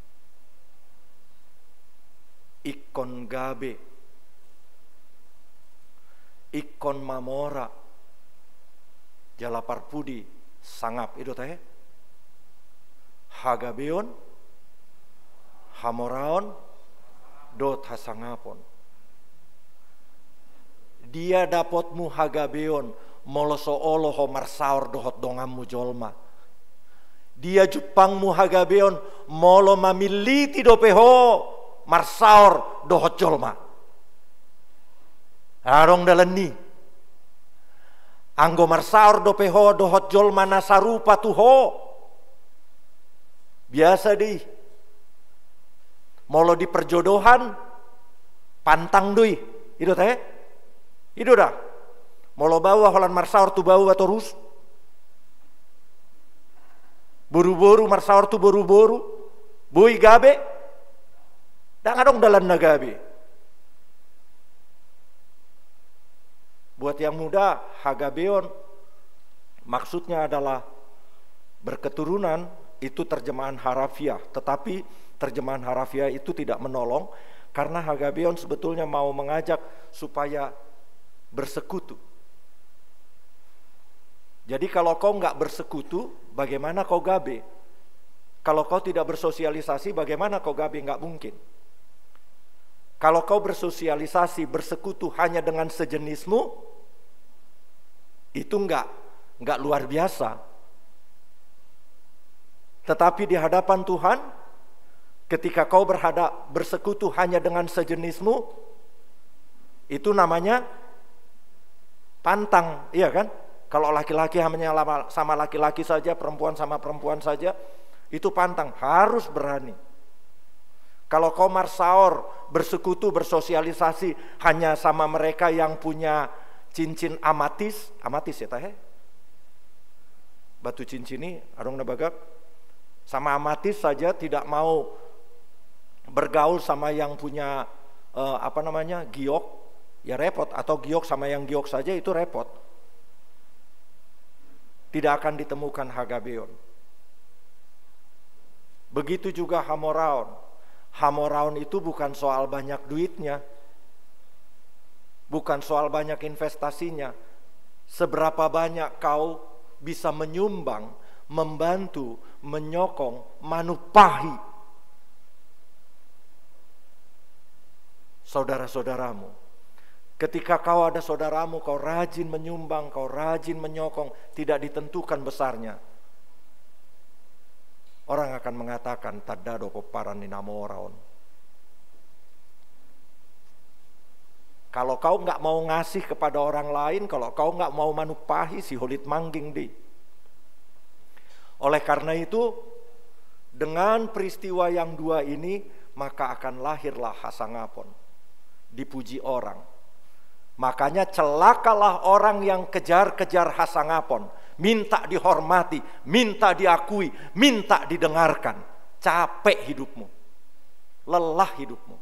Ikon gabe, ikon mamora, jalaparpudi, sangap itu teh, hagabeon, hamoraon, dot hasangapon. Dia dapotmu hagabeon, moloso oloho marsaor dohot dongammu jolma. Dia jupangmu hagabeon, molo mamiliti dopeho marsaor dohot jolma. Arong dalani. Anggo marsaor dopeho dohot jolma nasarupa tuho. Biasa di. Molo di perjodohan, pantang dui. Itu teh. Itu dah. Molo bawa holan marsaor tu bawa terus. Buru-buru marsaor tu buru-buru. Bui gabe. Dan adong dalan na gabe. Buat yang muda, hagabeon maksudnya adalah berketurunan, itu terjemahan harafiah. Tetapi terjemahan harafiah itu tidak menolong, karena hagabeon sebetulnya mau mengajak supaya bersekutu. Jadi kalau kau nggak bersekutu, bagaimana kau gabe? Kalau kau tidak bersosialisasi, bagaimana kau gabe? Nggak mungkin. Kalau kau bersosialisasi, bersekutu hanya dengan sejenismu, itu enggak, enggak luar biasa. Tetapi di hadapan Tuhan, ketika kau berhadap bersekutu hanya dengan sejenismu, itu namanya pantang, iya kan? Kalau laki-laki hanya sama laki-laki saja, perempuan sama perempuan saja, itu pantang, harus berani. Kalau kau marsaor, bersekutu, bersosialisasi hanya sama mereka yang punya cincin amatis, amatis ya teh, batu cincin ini, adong nabagak, sama amatis saja tidak mau bergaul sama yang punya eh, apa namanya giok, ya repot. Atau giok sama yang giok saja itu repot. Tidak akan ditemukan hagabeon. Begitu juga hamoraon. Hamoraon itu bukan soal banyak duitnya. Bukan soal banyak investasinya, seberapa banyak kau bisa menyumbang, membantu, menyokong, manupahi saudara-saudaramu. Ketika kau ada saudaramu, kau rajin menyumbang, kau rajin menyokong, tidak ditentukan besarnya. Orang akan mengatakan, tadado peparan ni namoraon. Kalau kau nggak mau ngasih kepada orang lain, kalau kau nggak mau manupahi, si holit mangging di. Oleh karena itu, dengan peristiwa yang dua ini, maka akan lahirlah hasangapon. Dipuji orang. Makanya celakalah orang yang kejar-kejar hasangapon. Minta dihormati, minta diakui, minta didengarkan. Capek hidupmu. Lelah hidupmu.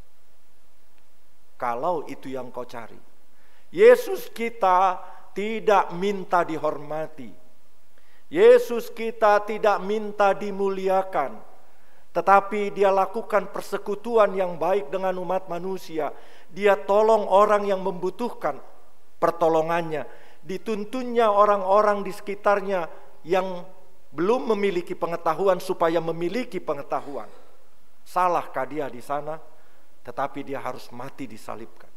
Kalau itu yang kau cari. Yesus kita tidak minta dihormati. Yesus kita tidak minta dimuliakan. Tetapi dia lakukan persekutuan yang baik dengan umat manusia. Dia tolong orang yang membutuhkan pertolongannya. Dituntunnya orang-orang di sekitarnya yang belum memiliki pengetahuan supaya memiliki pengetahuan. Salahkah dia di sana? Tetapi dia harus mati disalibkan.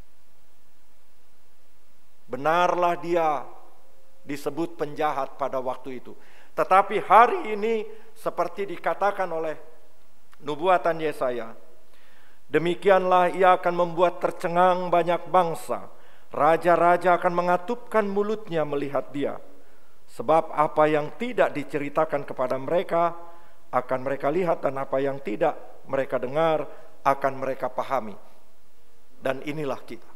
Benarlah dia disebut penjahat pada waktu itu. Tetapi hari ini seperti dikatakan oleh nubuatan Yesaya, demikianlah ia akan membuat tercengang banyak bangsa. Raja-raja akan mengatupkan mulutnya melihat dia. Sebab apa yang tidak diceritakan kepada mereka akan mereka lihat, dan apa yang tidak mereka dengar akan mereka pahami. Dan inilah kita.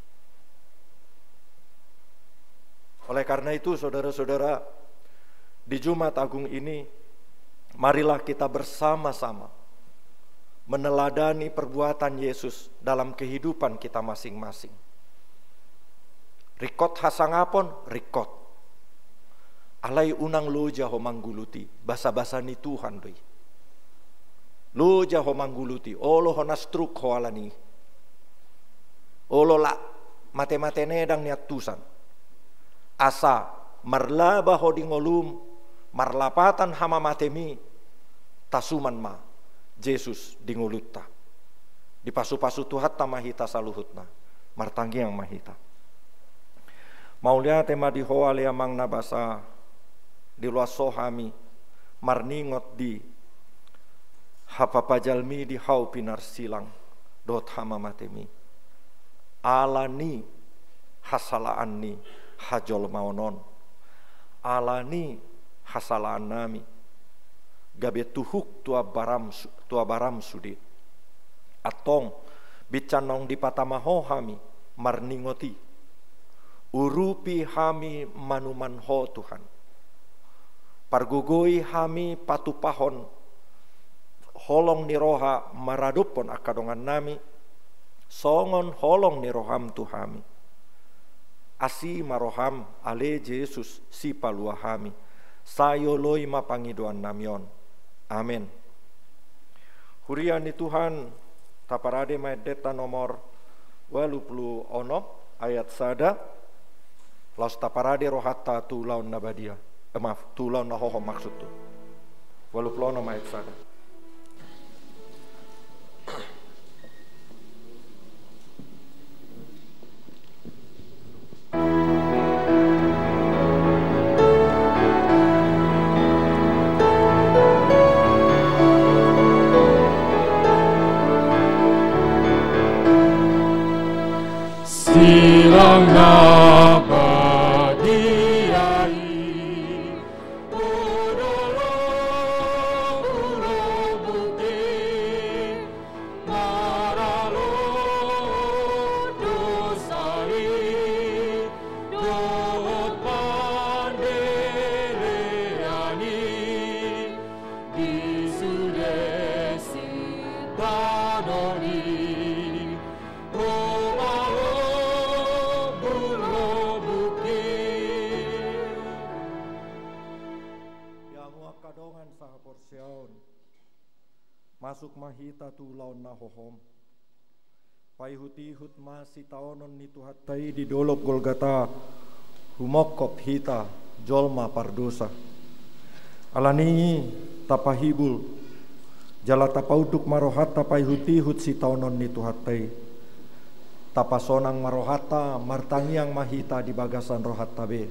Oleh karena itu, saudara-saudara, di Jumat Agung ini, marilah kita bersama-sama meneladani perbuatan Yesus dalam kehidupan kita masing-masing. Rikot hasangapon, rikot. Alai unang loja ho mangguluti, basa-basa ni Tuhan doi. Loja ho mangguluti, olo ho nastruk ho alani. Olo la mate-mate nedang niat tusan. Asa marlaba ho dingolum, marlapatan hama matemi, tasuman ma, Yesus dingulutta. Di pasu-pasu tuhat tamahita saluhutna, martanggi yang mahita. Maulia tema di hoa lea mang nabasa, di luas sohami, marningot di hapapajalmi di hau pinar silang, dot hama matemi. Alani hasalaan ni hajol maonon. Alani hasalaan nami. Gabe tuhuk tua baram tua baram sudi. Atong bicanong di patamaho hami marningoti. Urupi hami manumanho Tuhan. Pargugoi hami patupahon holong ni roha maradupon akadongan nami, songon holong ni roham tuhami. Asi maroham ale Yesus si paluahami, sayo loi mapangiduan namion. Amin. Hurian ni Tuhan, taparade maedeta nomor walu puluh ono ayat sada, laus taparade rohata tu laun nabadia, eh, maaf tu laun nahoho maksud tu, walu puluh ono ayat sada. Silang nabadiai, udolo ulo bukti, maralo dosai, dot pandeleani, disudesi tanoni. Masuk mahita tu laun nahohom. Paihut-ihut masih taonon ni tuhatai di dolok Golgata humokop hita jolma pardosa. Alani tapahibul jala tapauduk marohata paihut-ihut si taonon ni tuhatai. Tapasonang marohata martangiang mahita di bagasan rohata be.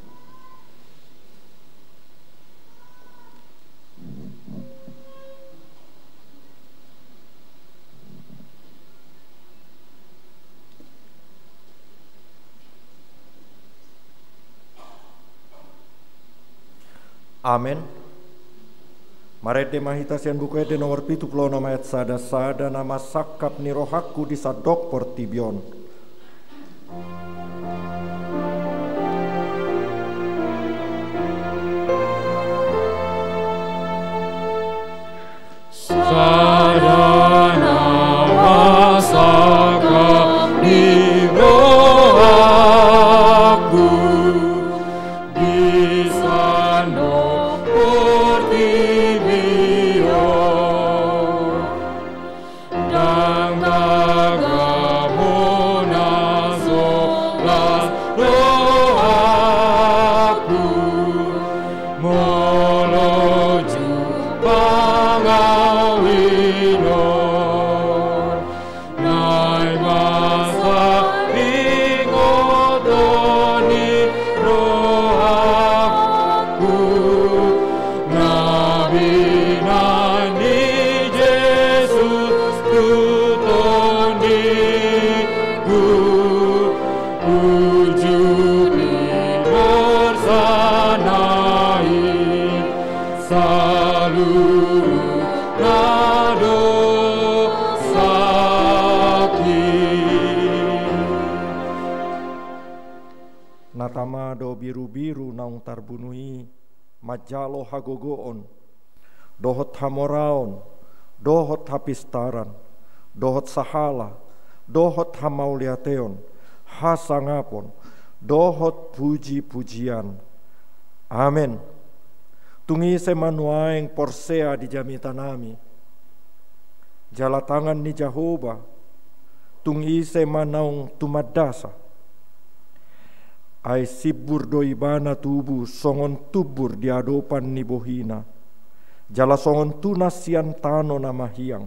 Amen. Marete mahita sian buku ede nomor pitu puluh nama ayat sada sada nama sakap ni rohaku di sadok portibion. Sada nama sakap ni rohaku di sadok Natama do biru-biru naung tarbunui majalo hagogoon dohot hamoraon dohot hapistaran dohot sahala dohot hamauliateon hasangapon dohot puji-pujian. Amen. Tungi semanuaeng porsea di jamitanami jala tangan ni Jehovah tungi semanaung tumadasa ai sibur do ibana tubuh songon tubur di adopan ni bohina jala songon tunas sian tano nama hiang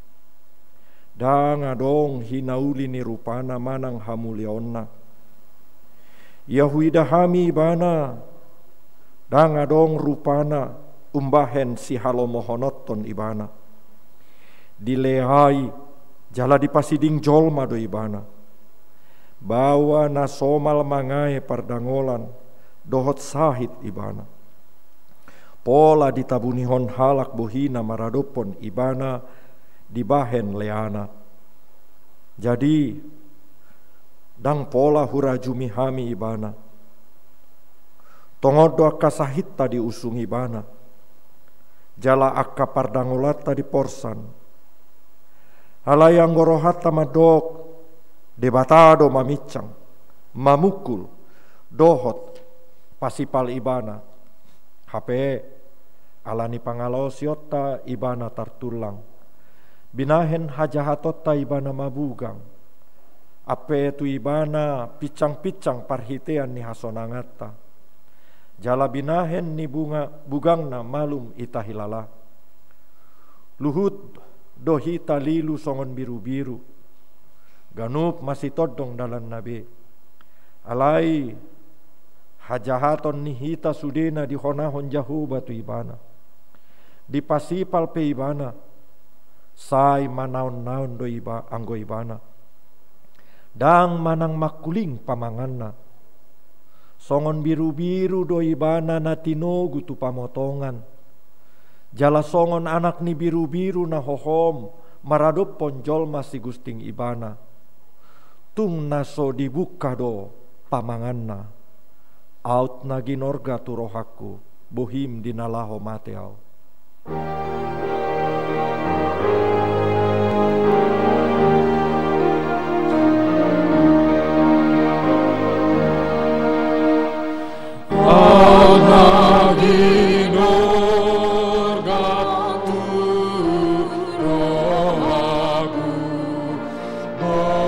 danga dong hinauli ni rupana manang hamulionna Yahuida hami ibana danga dong rupana umbahen si halomohonoton ibana dilehai jala dipasiding jolma do ibana bawa nasomal mangai pardangolan dohot sahit ibana pola ditabunihon halak bohina maradopon ibana dibahen leana jadi dang pola hurajumi hami ibana tongodo akka sahitta diusung ibana jala akka pardangolata di porsan halayang gorohata madok debatado mamicang mamukul dohot pasipal ibana hape alani pangalosiota ibana tartulang binahen hajahatota ibana mabugang ape tu ibana picang-picang parhitean ni hasonangata jala binahen ni bunga bugangna malum itahilala luhut dohita lilu songon biru-biru ganup masih todong dalam nabi alai hajahaton nihita sudena di honahon jahu batu ibana di pasipal pe ibana sai manaon-naon do iba anggo ibana dang manang makuling pamanganna songon biru-biru do ibana na tinogu tu pamotongan jala songon anak ni biru-biru na hohom maradop ponjol masih gusting ibana tung naso dibuka do pamanganna out na ginorga tu rohaku bohim dinalaho mateau. Out na ginorga tu rohaku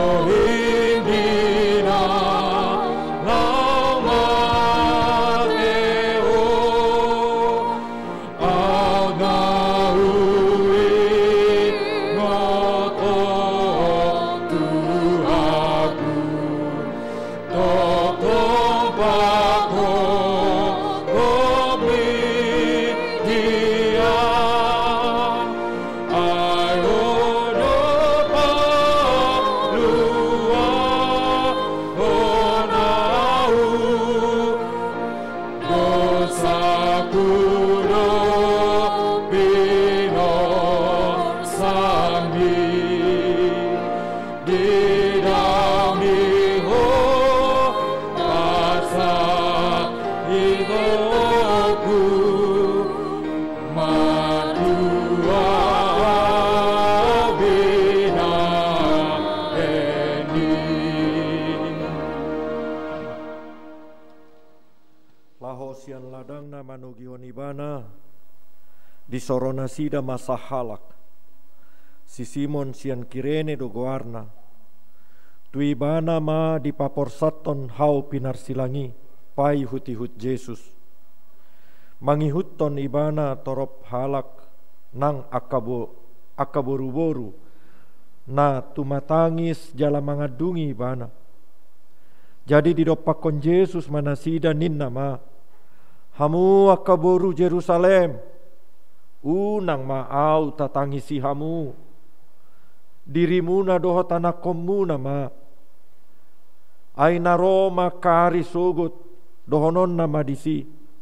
di sorona sida masa halak, si Simon sian Kirene do goarna, tu ibana ma di papor saton hau pinar silangi, pai hutihut Yesus. Mangihutton ibana torop halak nang akabo akaboru-boru, na tumatangis jala mangadungi ibana. Jadi didopakon Yesus manasida ninna ma, hamu akaboru Jerusalem, unang maau tatangisi hamu, dirimu na doho tanah komu nama, aina Roma kari sogot dohonon nama disi,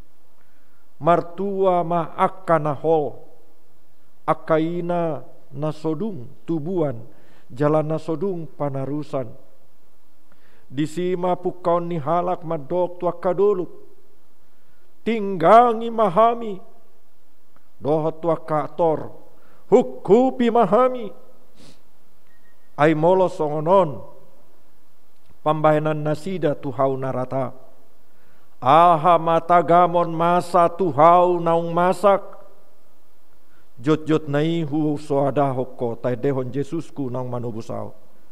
martua ma akka nahol, akaina nasodung tubuan, jalan nasodung panarusan, disima pukaun ni halak madok tua kadoluk, tinggangi mahami, doho tua kator, hukupi mahami, ay molo songonon, pambahenan nasida tuhau narata, aha matagamon masa tuhau naung masak, jot-jot nai hu soada hokko, tay dehon Jesusku naung manubusau.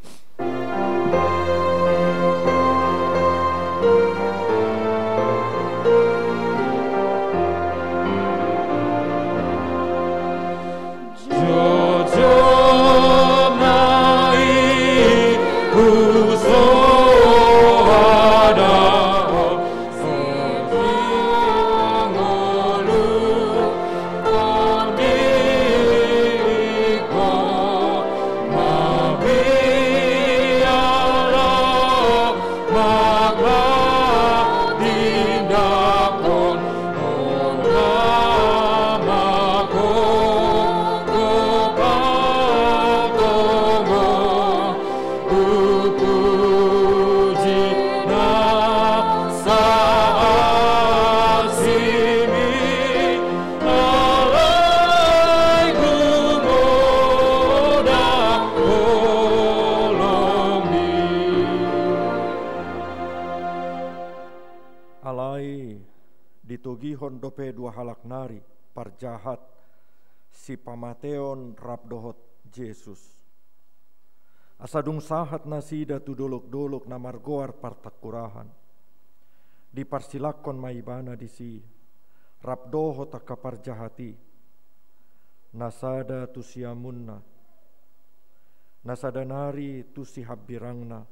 Togihon dope dua halak nari parjahat si pamateon rabdohot Yesus. Asadung sahat nasida tu dolok-dolok na margoar partakurahan. Di parsilakon maibana disi rabdohot taka parjahati. Nasada tu siamunna. Nasada nari tu si habbirangna.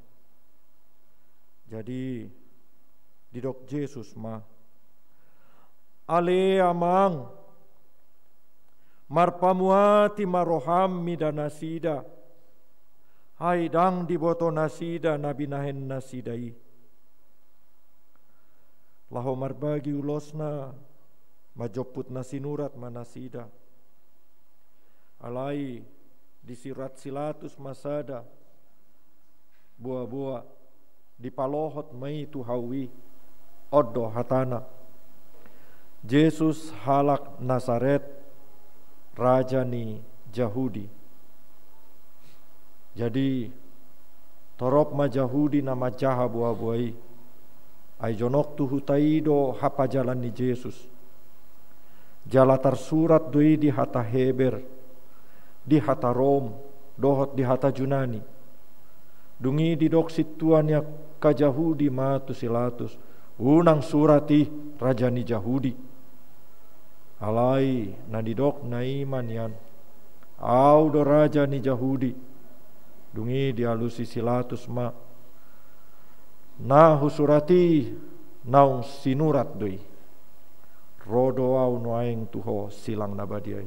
Jadi didok Yesus mah ale amang marpamuati marohami dan nasida haidang diboto nasida nabi nahen nasidai laho marbagi ulosna majoput nasinurat manasida alai disirat silatus masada buah-buah dipalohot mai tu hawi odo hatana Yesus halak Nazaret raja ni Yahudi. Jadi torop ma Yahudi nama jaha buah-buai ai jonok tu hutaido hapa jalan ni Yesus. Jala tersurat doi di hata Heber, di hata Rom, dohot di hata Junani. Dungi di dok situan ya ka Yahudi matu silatus. Unang surati raja ni Yahudi. Alai nadidok naiman yan au do raja ni Yahudi dungi dialusi silatus ma na husurati naung sinurat doi rodo au noaeng tuho silang nabadiai.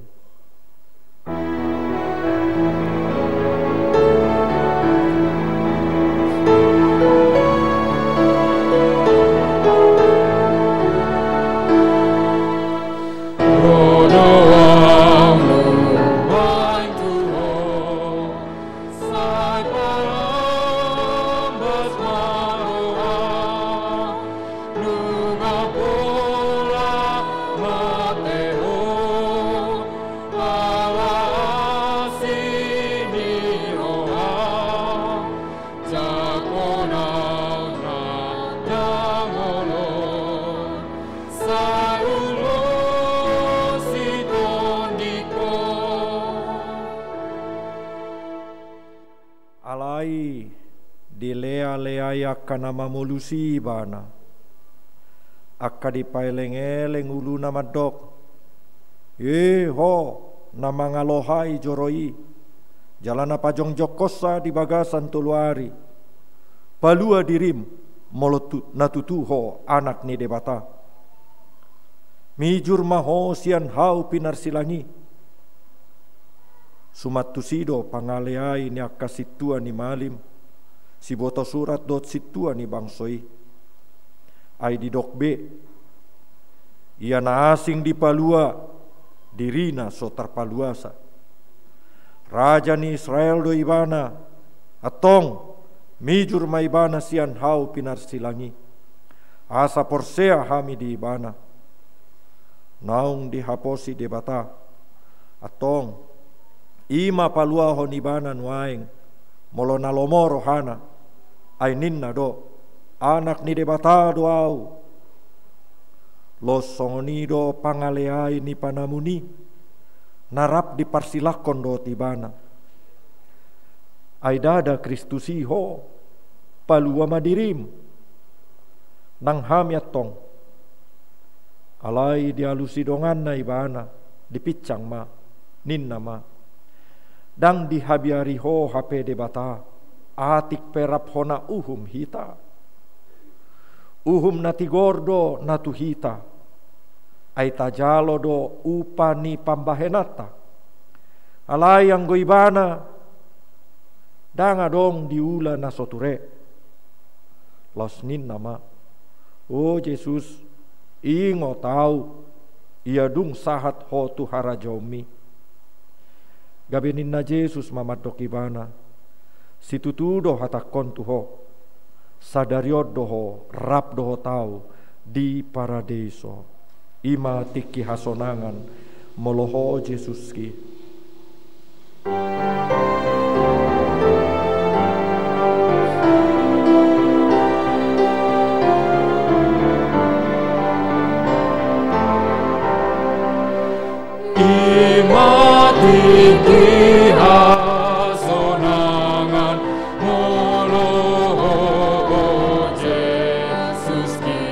alai dilea-lea akka nama molusi bana akka dipaeleng-eleng ulu nama dok eh ho nama ngalohai joroi jalana pajong jokosa di bagasan tuluari palua dirim molotu natutu ho anak ni debata mijur maho sian hau pinar silangi sumat tusido pangaleai ni akka situa ni malim si boto surat dot situa ni bangsoi ai di dokbe ia na asing di palua dirina so terpaluasa raja ni Israel do ibana atong mijur maibana sian hau pinar silangi asa porsea hami di ibana naung dihaposi debata atong ima palua hon ibana nuaing molona lomoro hana ai ninna do anak ni debata do au los songoni do pangaleai ni panamuni narap diparsilakon do tibana ai dada Kristusi ho palua madirim nang hamiatong alai dialusi dongan na ibana dipicang ma ninna ma dang dihabiari ho hape debata atik perap hona uhum hita uhum nati gordo natu hita ai tajalo do upani pambahenata alai yang goibana danga dong diula na soture los ninna ma oh Yesus ingo tau ia dung sahat ho tu harajomi gabenin na Yesus mamadok ibana situtudo hatakon tuho sadariod doho rap doho tau di paradiso ima tiki hasonangan moloho Yesus ki ima tiki hasonangan moloho Yesus ki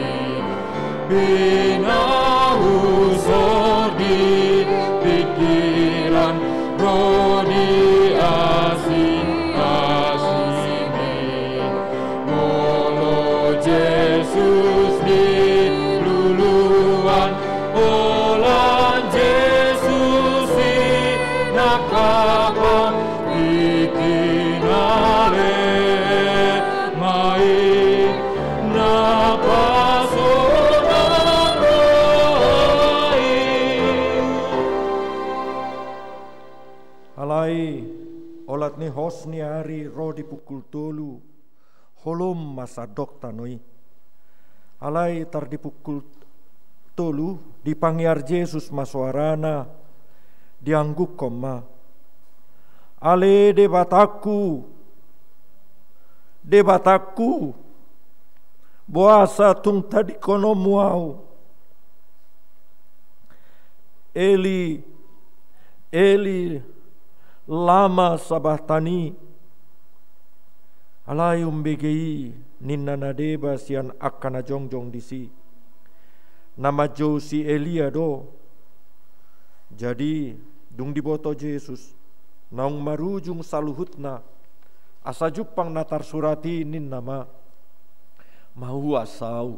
bina usor di pikiran rodi asing asimi molo Yesus di luluan olan Yesus nakakang ikinale mai napasonan roi alai olat ni hosni hari rodi pukul tolu holom masa dok tanoi alai tar di pukul tolu dipangiar Yesus masuarana diangguk koma ale debataku debataku boasa tung tadi kono muau Eli Eli lama sabahtani alai umbegei ninna nadeba sian akana jongjong disi nama Josi Elia do jadi dung diboto Yesus naung marujung saluhutna asa jupang natar surati nin nama mau asau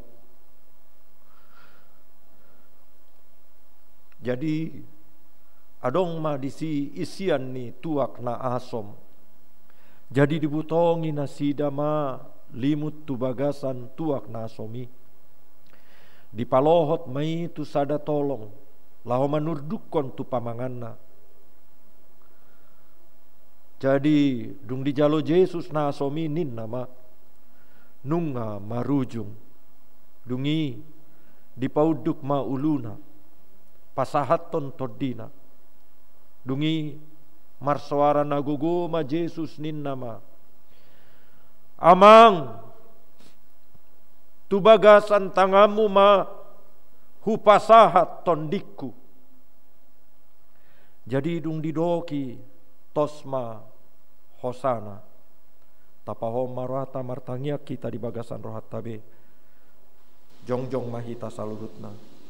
jadi adong ma disi isian ni tuak na asom jadi dibutongi na sidama limut tu bagasan tuak na asomi dipalohot mai tu sada tolong lao manurdukon tu pamanganna jadi dung dijalo Yesus na asomi nin nama nunga marujung dungi dipauduk ma uluna pasahaton todina dungi marsuara nagugo ma Yesus nin nama amang tu bagasan tangamu ma hupasahat tondikku jadi dung didoki tosma hosana Tapahom marata martangia kita di bagasan rohat tabe. Jongjong mahita saluhutna.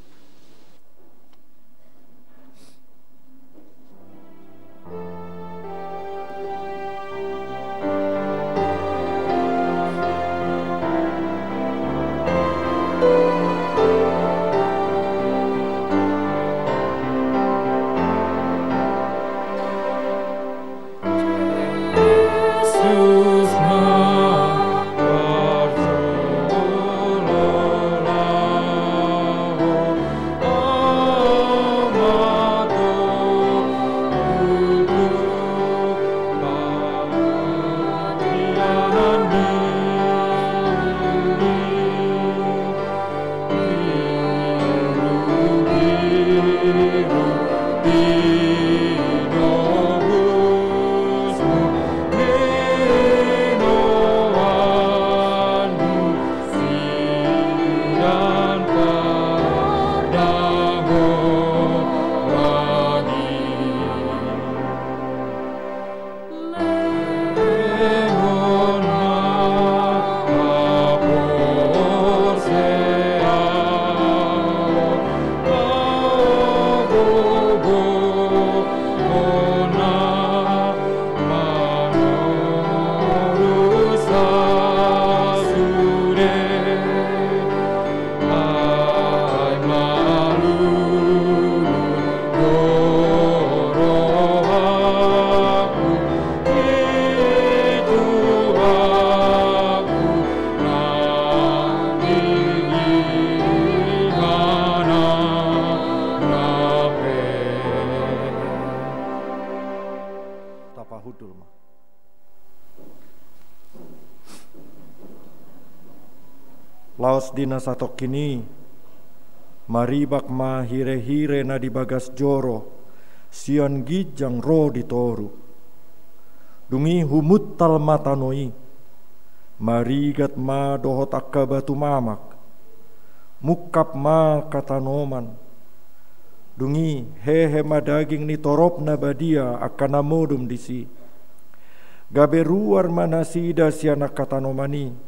Laos dina satok kini maribak ma hire-hire na di bagas joro sian gijang ro ditoru dungi humut tal matanoi marigat ma dohot akka batu mamak mukap ma katanoman dungi hehe ma daging ni torop na badia akan namodum disi gaberuar manasida siana katanomani.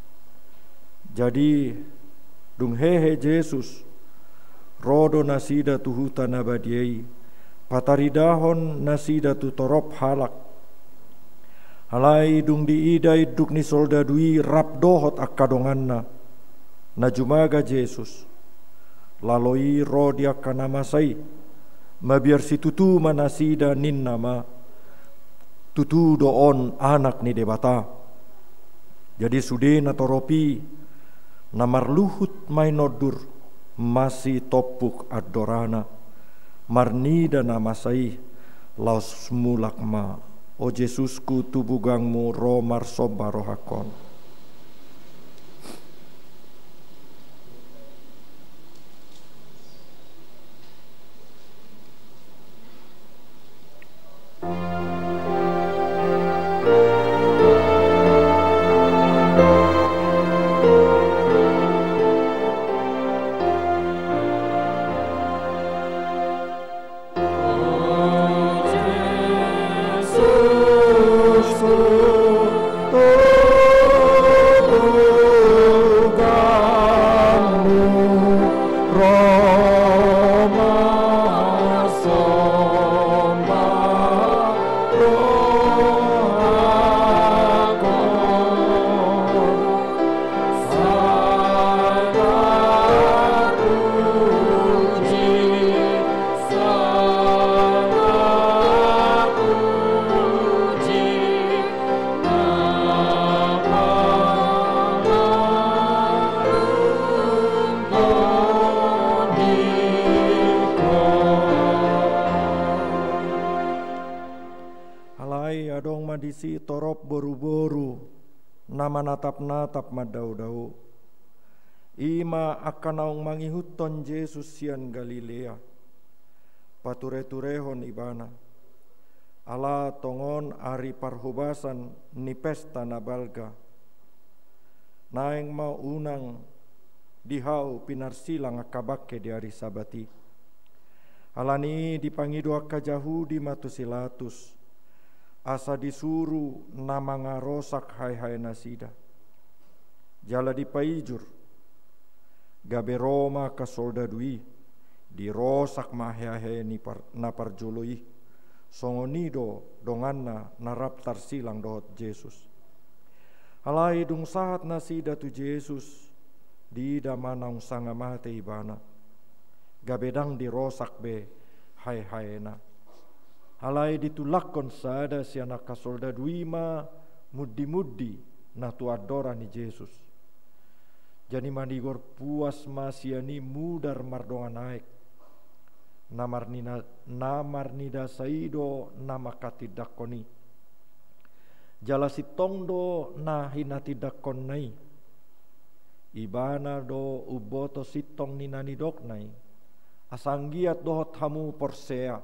Jadi dung hehe Jesus rodo nasida tu huta nabadiai pataridahon nasida tu torop halak halai dung diidai duk ni soldadui rap dohot akadonganna najumaga Jesus laloi rodi akana masai mabiar si tutu manasida nin nama tutu doon anak ni debata jadi sudena toropi namar luhut mainodur masih topuk adorana marnida namasai laos mulakma o Jesusku tubugangmu romar soba rohakon. Disi torop boru-boru nama natap-natap madau-dau ima akan naung mangihuton Jesus sian Galilea pature-turehon ibana ala tongon ari parhubasan ni pesta nabalga naeng mau unang dihau pinarsilang akabakke di hari sabati alani dipangidu akka Yahudi matusilatus asa disuruh nama ngarosak hai-hai nasida. Jala di paijur, gabe Roma ka soldadui, dirosak mahyahe ni par, na parjoloi, songonido donganna naraptar silang dohot Yesus. Halai dung saat nasida tu Yesus, di damanang sanga mate ibana, gabedang dirosak be hai-hai na. Halai ditulakon sada si anak kasoldadui ma mudi-mudi na tuadora ni Yesus. Jani manigor puas masiani mudar mardonga naik. Namar nina namar nida saido nama katidakoni. Jala si tongdo na hinatidakon nai. Ibana do uboto sitong ninani doknai. Asanggiat dohot hamu porsea.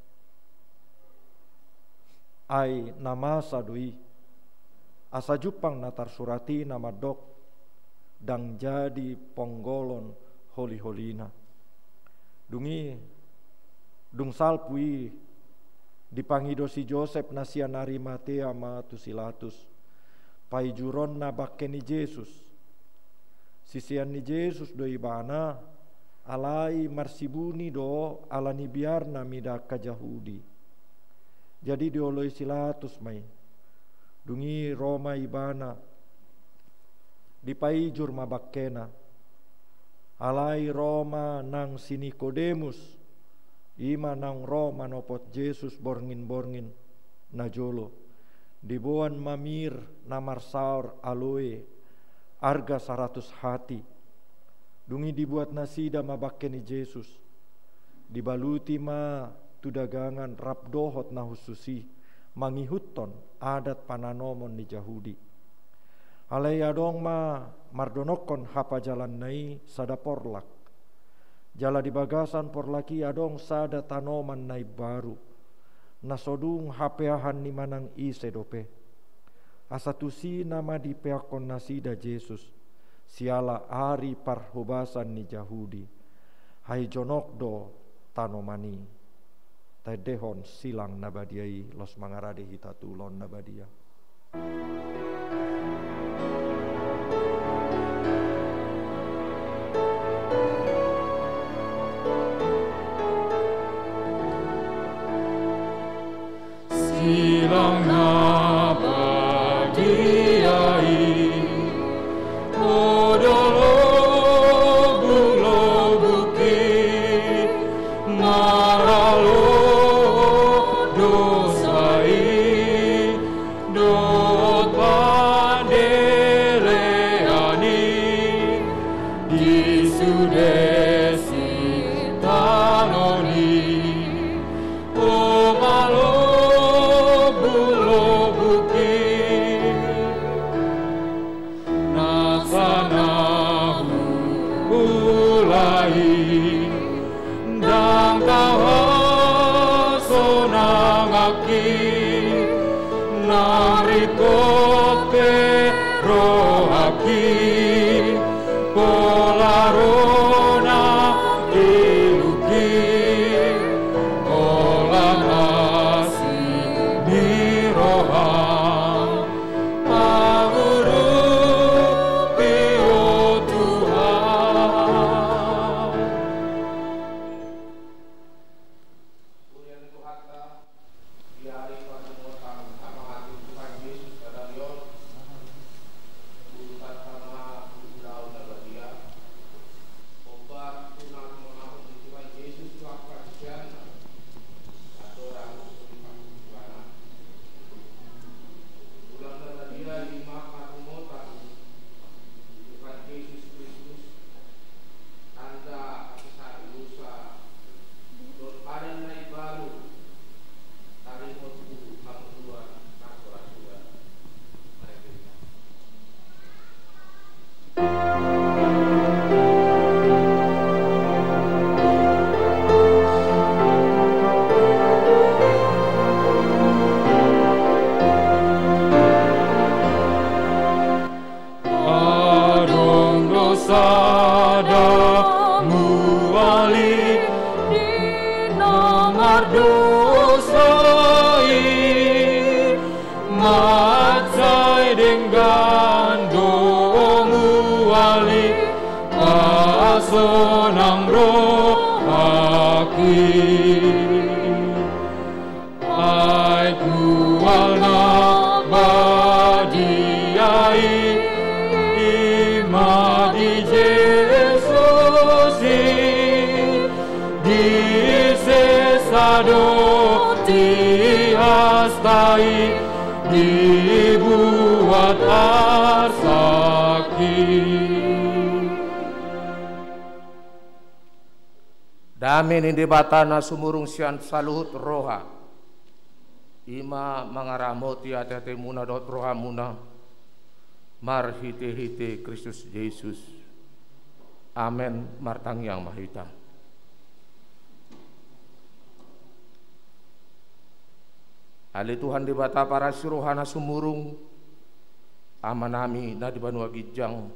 Ai nama sadui. Asa jupang natar surati nama dok. Dang jadi ponggolon holi-holina. Dungi dung salpui dipangido si Joseph nasian Arimatea ma tusilatus. Pai juron na bakke ni Yesus. Sisian ni Yesus do ibana alai marsibuni do alani biarna mida ka Jahudi. Jadi dioloi silatus mai. Dungi Roma ibana di paijur mabakkena. Alai Roma nang si Nikodemus, ima nang Roma nopot Yesus borngin-borngin na jolo. Dibuan mamir namar saur aloe, arga saratus hati. Dungi dibuat nasida mabakkeni Yesus. Dibaluti ma tu dagangan rapdohot na hususi, mangihuton adat pananomon ni Jahudi. Alai adong ma mardonokon hapa jalan nai sada porlak. Jala di bagasan porlaki adong sada tanoman nai baru. Nasodung hapeahan ni manang ise dope. Asatusi nama di peakon nasida Yesus. Siala ari parhubasan ni Jahudi. Hai jonok do tanomani. Tedehon silang nabadiai los mangarade hitatulon nabadia. Silang nabadiai odolobu-lobuki maralo dosai dot pandeleani disudesi tanoni omalo dan kau sonangaki narikope rohaki polarona iluki olanasi biroham paguru pio Tuhan. Tuhan Yesus pada Leon urutan sama sonang rohaki ai kualna badiai ima di Jesus di sesado tiastai dibuat arsaki. Dami ni debatana sumurung sian saluhut roha ima mangaramoti atete muna dot roha muna mar hite hite Kristus Yesus. Amen martang yang mahita. Ali Tuhan dibata para sirohana sumurung amanami na di Banua Gijang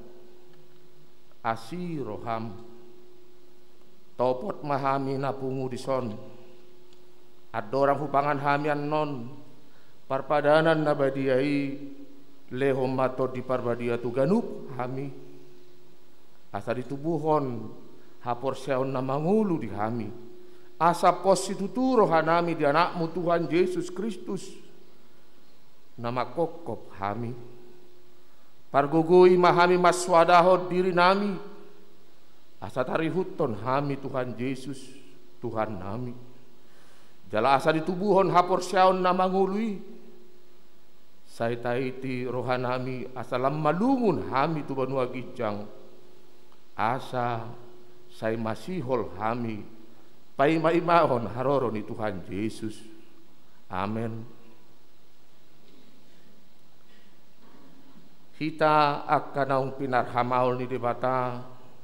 asi roham topot mahami na pungu di son adorang hupangan hamian non parpadanan na badiai lehom mato di parbadia tu ganup hami asa ditubuhon hapor seon na mangulu di hami asa posituturo hanami di anakmu Tuhan Yesus Kristus nama kokop hami pargugui mahami maswadahod diri nami asa tarihuton hami Tuhan Yesus Tuhan nami jala asa ditubuhon hapor syaon na mangului sai taiti rohanami asa lammalungun hami tu Banua Gijang asa sai masihol hami pai maimahon haroro ni Tuhan Yesus. Amen. Hita akan naung pinarhamaul ni debata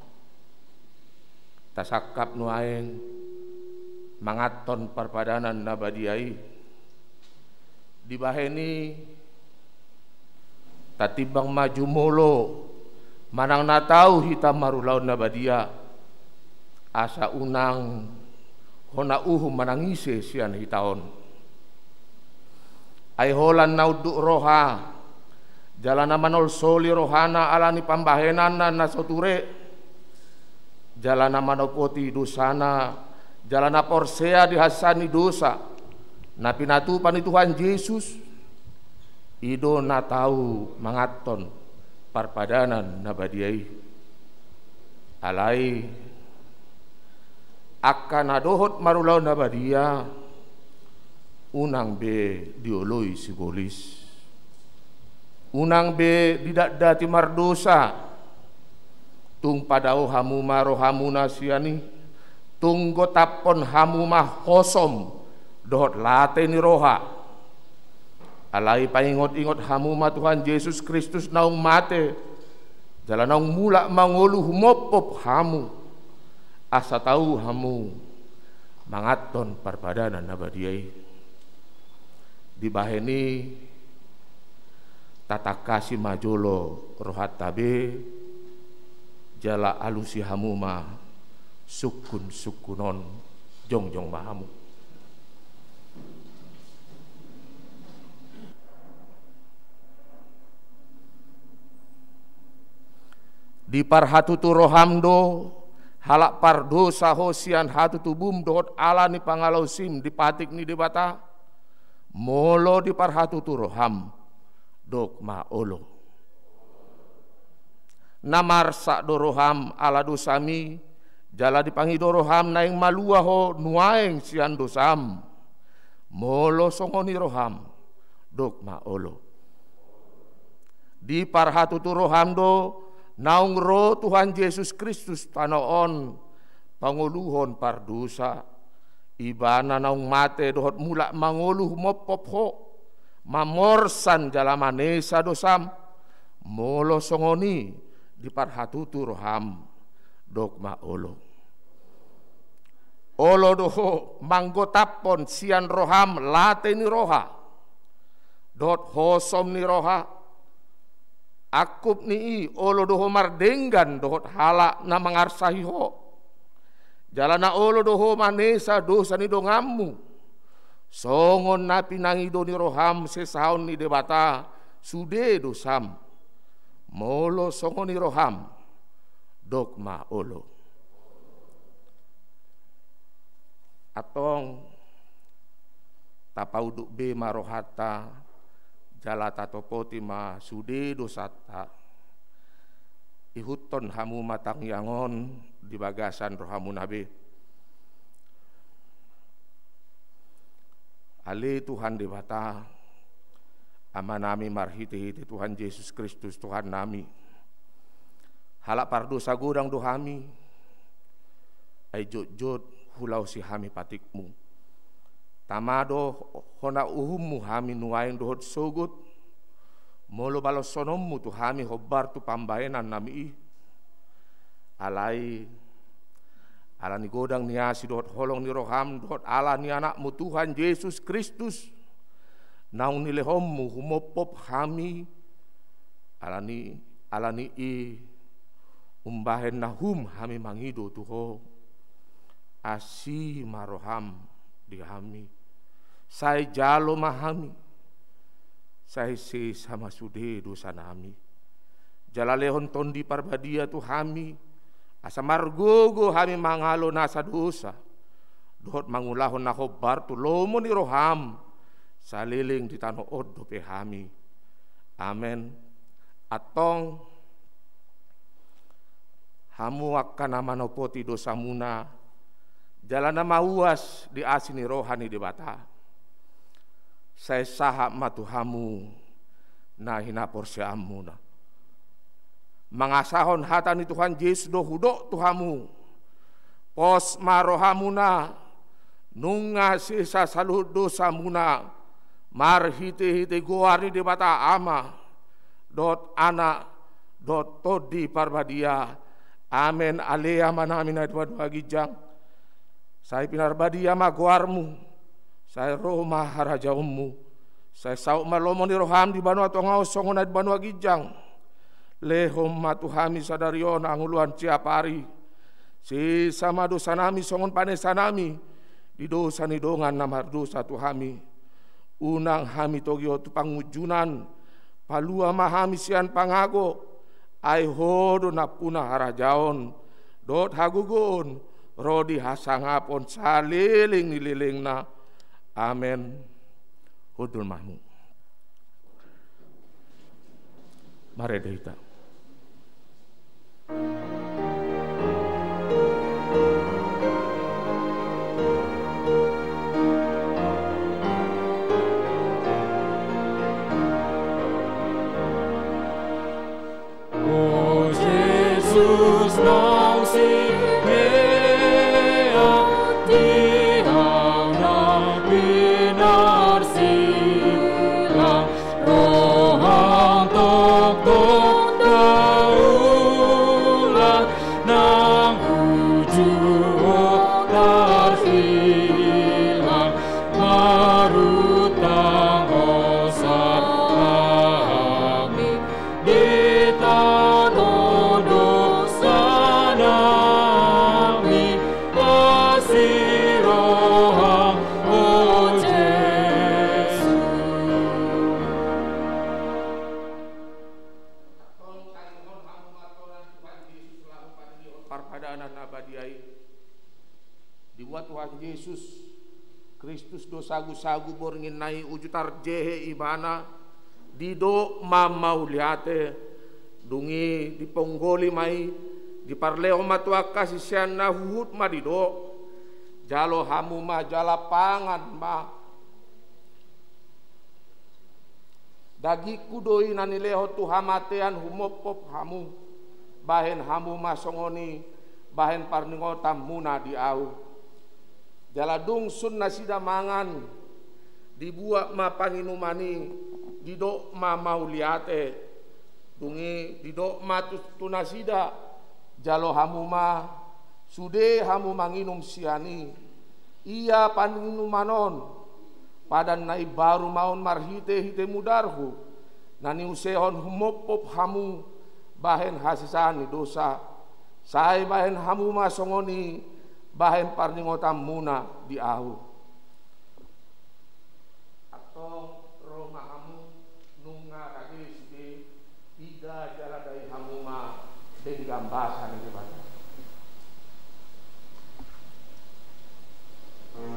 tasakap nuaeng mangaton parpadanan nabadiai dibaheni tatibang maju molo manang natau hitam marulaun nabadia asa unang hona uhum manangise sian hitaon ai holan nauduk roha jalana manol soli rohana alani pambahenan na soture jalana manopoti dosana jalana porsea dihasani dosa na pinatupan ni Tuhan Yesus ido na tahu mangaton parpadanan na badiai alai akan adohot marulaw na badia unang be dioloi sigolis unang be didak dati mardosa tung padao hamuma rohamuna siani tung gotapon hamuma hosom dohot late ni roha alai paingot-ingot hamuma Tuhan Yesus Kristus naung mate jalan naung mula mangolu humopop hamu asa tahu hamu mangaton parpadanan nabadiai dibaheni tatakasi majolo rohat tabe jala alusi hamuma sukun sukunon jongjong mahamu. Di parhatutu rohamdo halak pardo sahosian hatu tubum dohot ala ni pangalau sim dipatik ni debata molo di parhatutu roham dok ma olo namar sak doroham ala dosami jala dipangi doroham naing malua ho nuaeng sian dosam molo songoni roham dok ma olo di parhatutu roham do naung ro Tuhan Yesus Kristus tanoon panguluhon pardosa ibana naung mate dohot mulak manguluh mopopho mamorsan jalamanesa dosam molo songoni di parhatutu roham dogma olo olo doho manggotapon sian roham late ni roha dot hosom ni roha akup ni olo doho mardenggan dohot hala na mangarsahi ho jalana olo doho manesa dosa ni dongamu songon na pinangido ni roham sesaon ni debata sude dosam molo songon ni roham dogma olo atong tapauduk be marohata jala tatopoti ma sude dosata ihuton hamu matang yangon di bagasan rohamu nabe ale Tuhan debata ama nami marhiti-hiti Tuhan Yesus Kristus Tuhan nami halak pardosa godang dohami ay jod-jod hulau si hami patikmu tamado hona uhummu hami nuain dohot sogut molo balos sonommu tu hami hobar tu pambaenan nami alai alani godang niasi dohot holong ni roham dohot ala ni anakmu Tuhan Yesus Kristus naung ni lehommu humopop hami alani alani i umbahen nahum hami mangido tuho asi maroham di hami saya jalo mahami saya se sama sude dosa nami jalalehon tondi parbadia tu hami asa margogo hami mangalo nasa dosa dohot mangulahon na hobar tu lomo ni roham saliling di tano odo pe hami amen atong hamu akan amanopoti dosa muna jalan nama uas di asini rohani di bata saya sahab matu hamu na hina porsiamu na mangasahon hatani Tuhan Yesus do hudok tuhamu pos marohamuna nunga sisa salut dosa muna marhite-hite goari di bata ama dot anak dot todi parbadia amen alea manamina dua-dua gijang saya pinarbadia ma goarmu saya roma harajaummu saya sauk malomo ni roham di banua tongau songona di banua gijang lehom matu hami sadarion anguluan ciapari si sama dosa nami songon panesa nami di dosa ni dongan namar dosa tu hami unang hami togio tu pangujunan palua mahami sian pangago ai hodo napuna harajaon dot hagugon rodi hasangapon saliling nililing na amen hudul mahmu mare deita Oh Jesus now sing sagu-sagu boringin nai ujutar jehe ibana dido mamau liate dungi di ponggoli mai di parleo matua kasih sian na huhut ma dido jalo hamu ma jala pangan ma dagi kudoi nani leho tu hamatean humopop hamu bahen hamu ma songoni bahen parningotam muna di au jaladung sun nasida mangan dibuat ma panginumani didok ma mauliate dungi didok ma tunasida jalo hamu ma sude hamu manginum siani iya paningumanon padan nai baru maun marhite hite mudarhu nani usehon humopop hamu bahen hasisani dosa sai bahen hamu ma songoni bahen parningotam muna di ahu atau roma hamu nunga radis di tiga jaladai hamu ma dengan bahasa di mana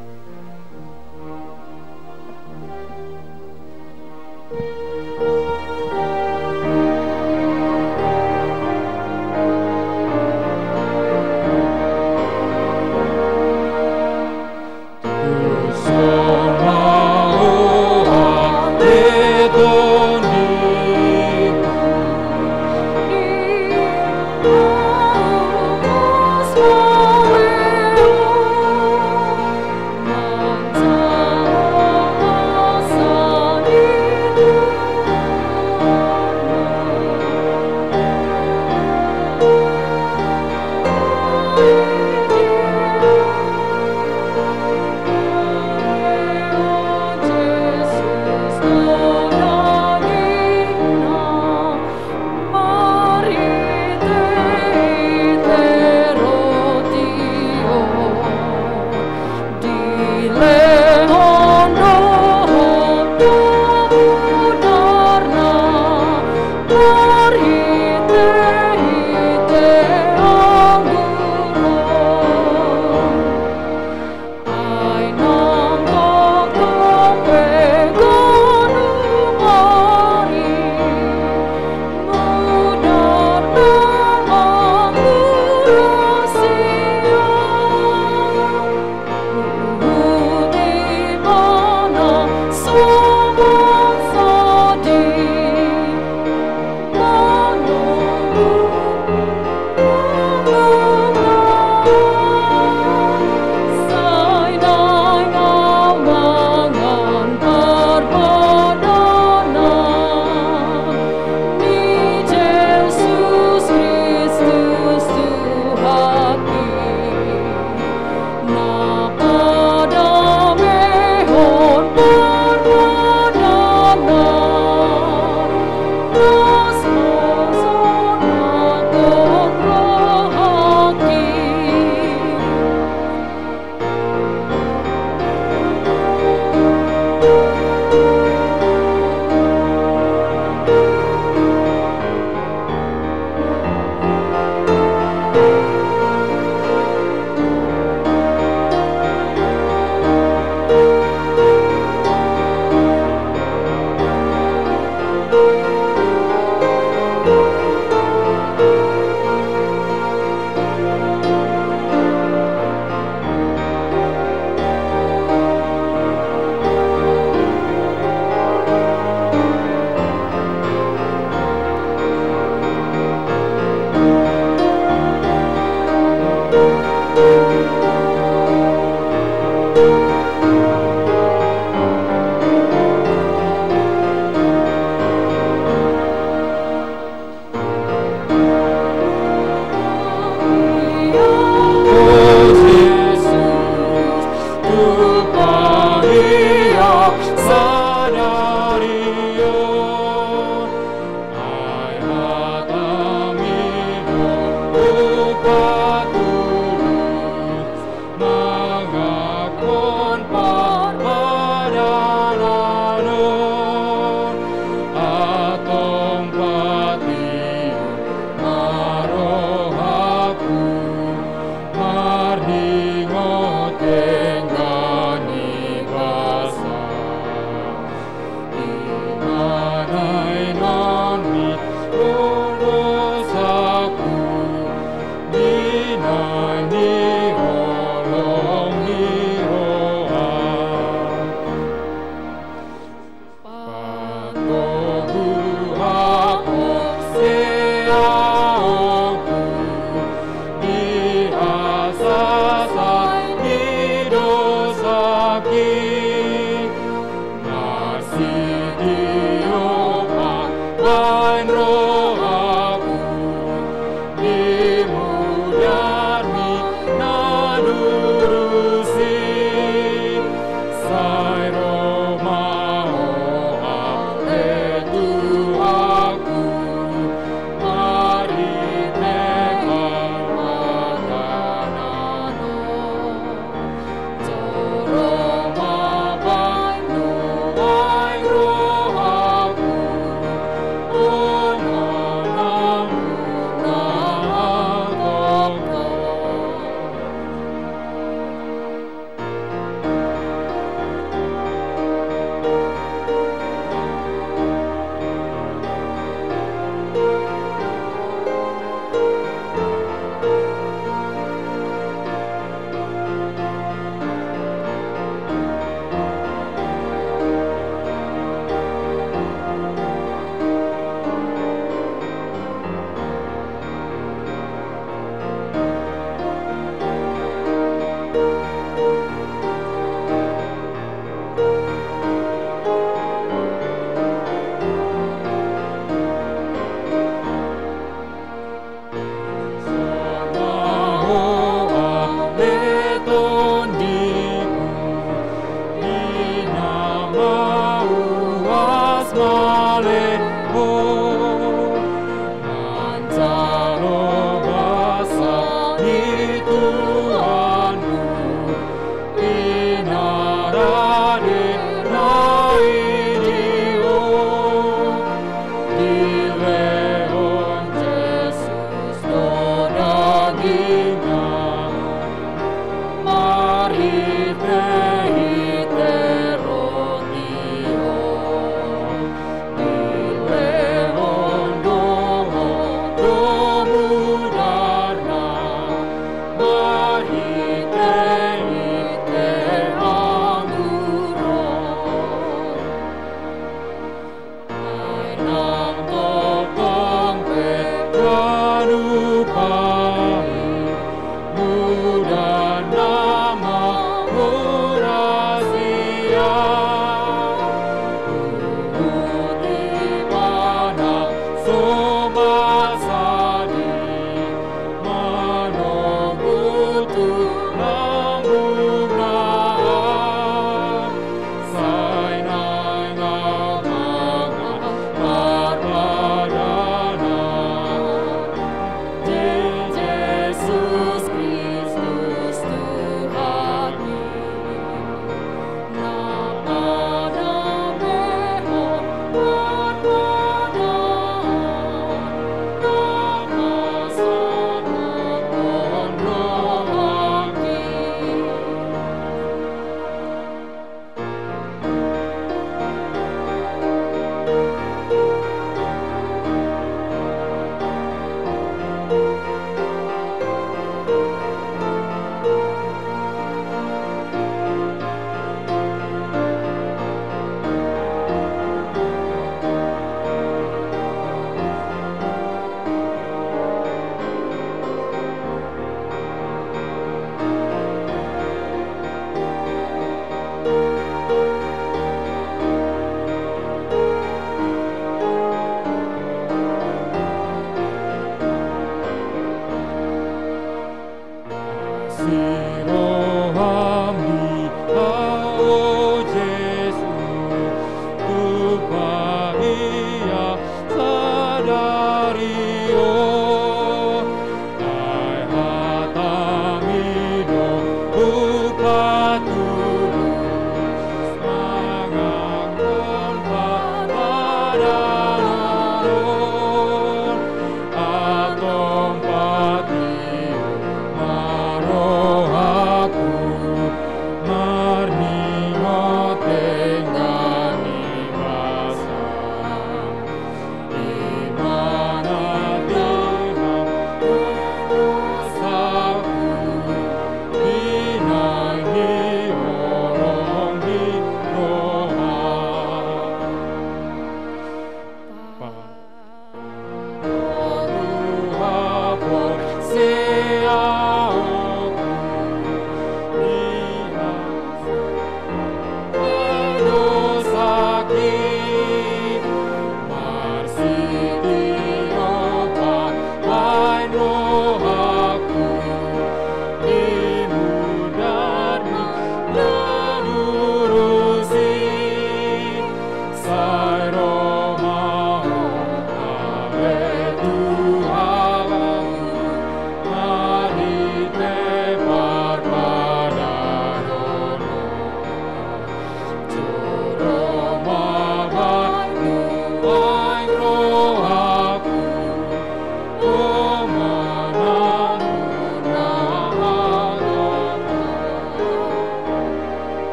diobat vain rohaku, dimudani nadurusi, sai romao ale Tuhanku, mari tekan padanano, joroma vain nuai rohaku, onanamu naatoko.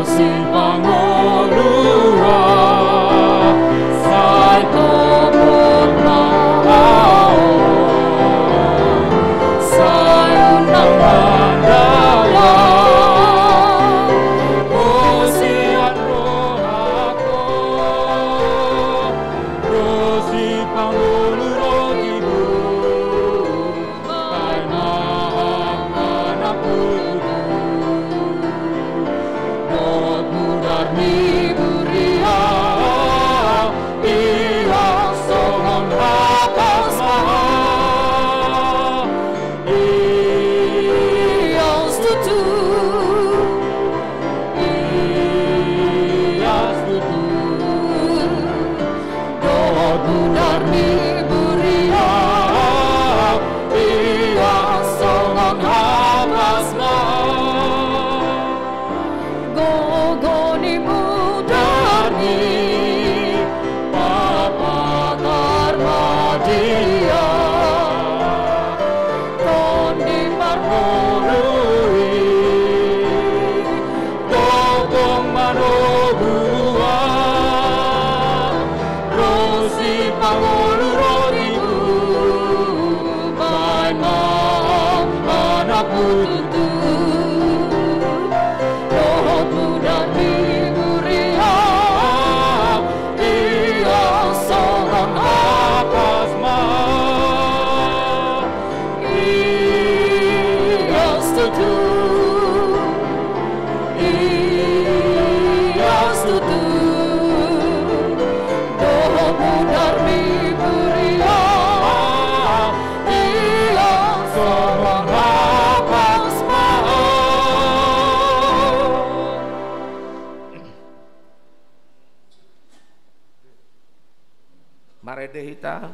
Marede hita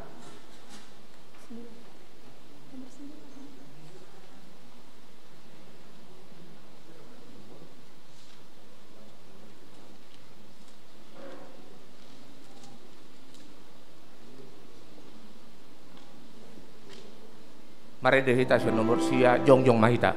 Marede hita nomor sia jongjong mahita.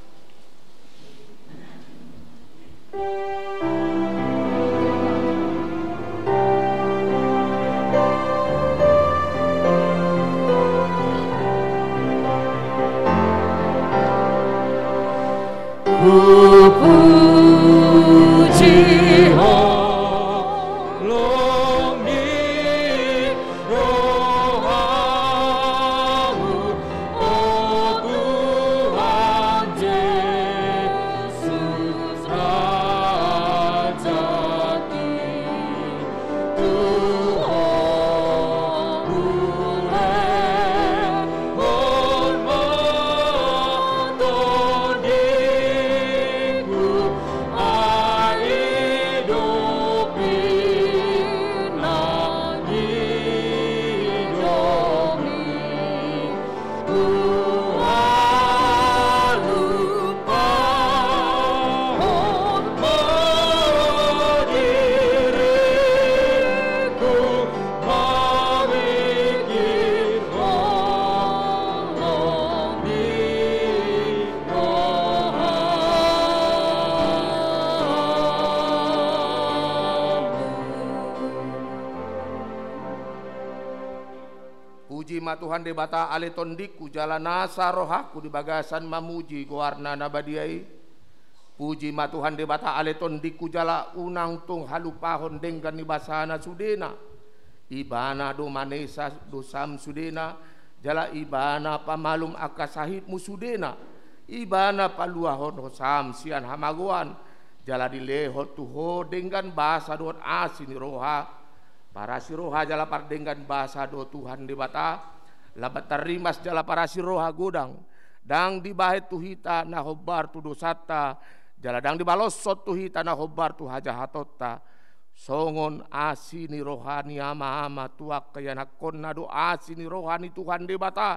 Tuhan debata ale tondiku jalan nasa rohaku di bagasan mamuji goarna nabadiai. Puji ma Tuhan debata ale tondiku jala unang tung halupahon denggan ni basana sudena. Ibana do manesa do sam sudena jala ibana pamalum akasahitmu sudena. Ibana paluahon hosam sian hamaguan jala dilehot tuho denggan bahasa do asin roha. Para siroha jala pardenggan bahasa do Tuhan debata. Labat tarimas jala para siroha godang dang dibahit tuhita na hobar tu dosata jala dang dibalosot tuhita na hobar tu hajahatota songon asini rohani ama ama tuak kaya nakon na do asini rohani Tuhan debata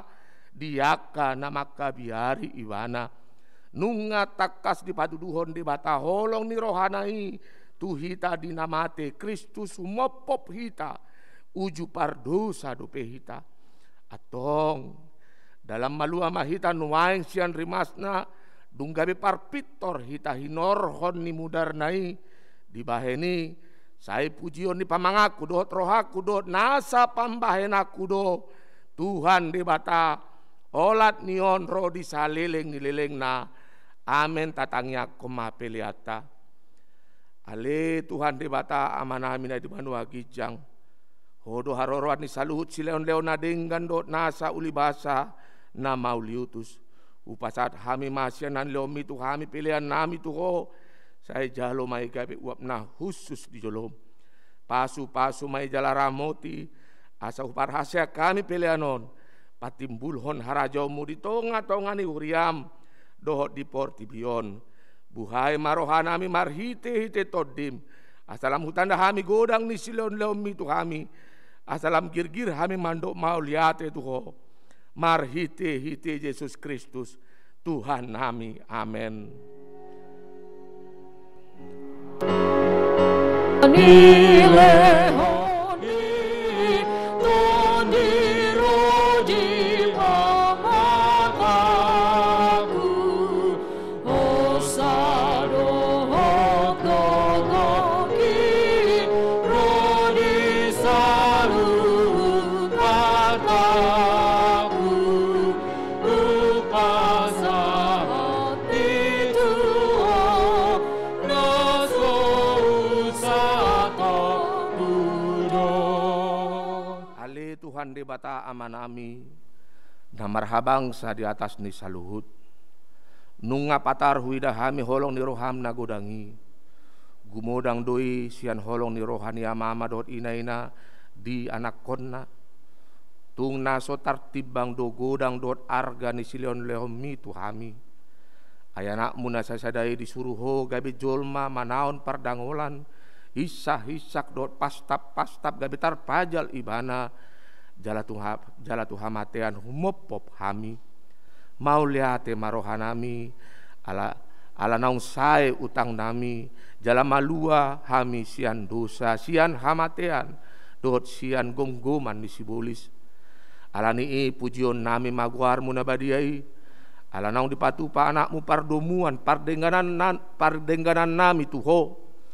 diaka na maka biari iwana nunga takas di paduduhon debata holong ni rohanai tuhita dinamate Kristus umopop hita uju pardosa do pehita atong dalam malua mahita nuaing sian rimasna Dunggabe parpitor hita hinorhon ni mudarnai dibaheni saya pujion di pamangaku dot rohaku dot nasa pambahenaku do Tuhan debata olat nion ro di salileng nilileng na amen tatangnya koma peliata ale Tuhan debata amanami na di Banua Gijang hodo haroroan ni saluhut sileon leon nadenggan dot nasa ulibasa na mauliutus upasat hami masyanan leomi tu hami pilihan nami tu ho saya jalo mai gabe uap na khusus di jolom pasu-pasu mai jala ramoti asa upar hasia kami pilihanon patimbulhon harajomu di tonga-tonga ni uriam dohot di portibion buhai marohanami marhite-hite todim asalam hutanda hami godang ni sileon leomi tu hami asalam gir-gir hami mandok mau liate tu ho marhite-hite Yesus Kristus Tuhan nami amin. Debata amanami na marhabang sa di atas ni saluhut nunga patar huida hami holong ni roham na godangi gumodang doi sian holong ni rohani amama dot inaina di anak konna tung naso tartibang do godang dot arga ni silion lehomi tu hami ayanak muna sasadai disuruh ho gabi jolma manaon pardangolan hisah hisak dot pastap pastap gabi tarpajal ibana jala tuha jala tuha matean humopop hami mau liate marohanami ala ala naung sae utang nami jala malua hami sian dosa sian hamatean dot sian gonggoman di sibolis ala nii pujion nami maguar munabadiai ala naung dipatupa anakmu pardomuan pardengganan pardengganan nami tuho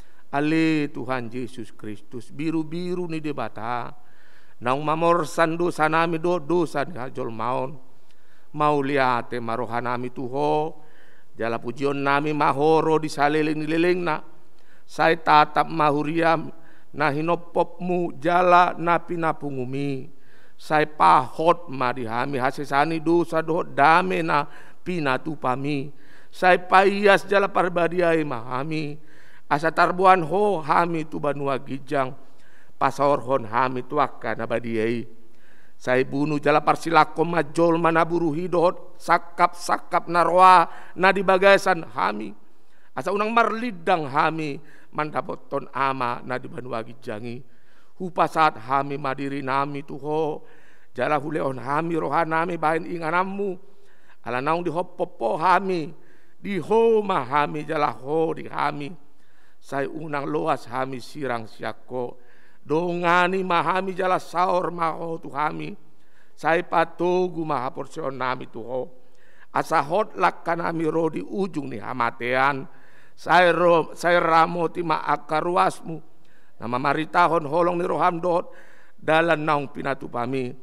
ale Tuhan Yesus Kristus biru-biru ni debata naung mamorsan dosa nami do dosa ni hajol maon mau liate marohanami tuho jala pujion nami mahoro di saliling nilileng na saya tatap mahuriam na hinopopmu jala na pinapungumi saya pahot madihami hasesani dosa do dame na pinatupami saya payas jala parbadiai mahami asa tarbuan ho hami tu Banua Gijang pasorhon hami tuaka nabadiai saya bunuh jala parsilako majol manaburu hidot sakap sakap narwa na di bagasan hami asa unang marlidang hami mandapoton ama na di Banua Gijangi hupa saat hami madiri nami tuho jala huleon hami rohanami bahin inganamu ala naung di hopopo hami di homa hami jala ho di hami saya unang loas hami sirang siako dongani mahami jala saor maho tu hami saya patugu maha porsion nami tuho asa hot lakkanami ro di ujung ni hamatean saya ro saya ramoti ma akaruasmu nama maritahon holong ni roham dot dalan naung pinatupami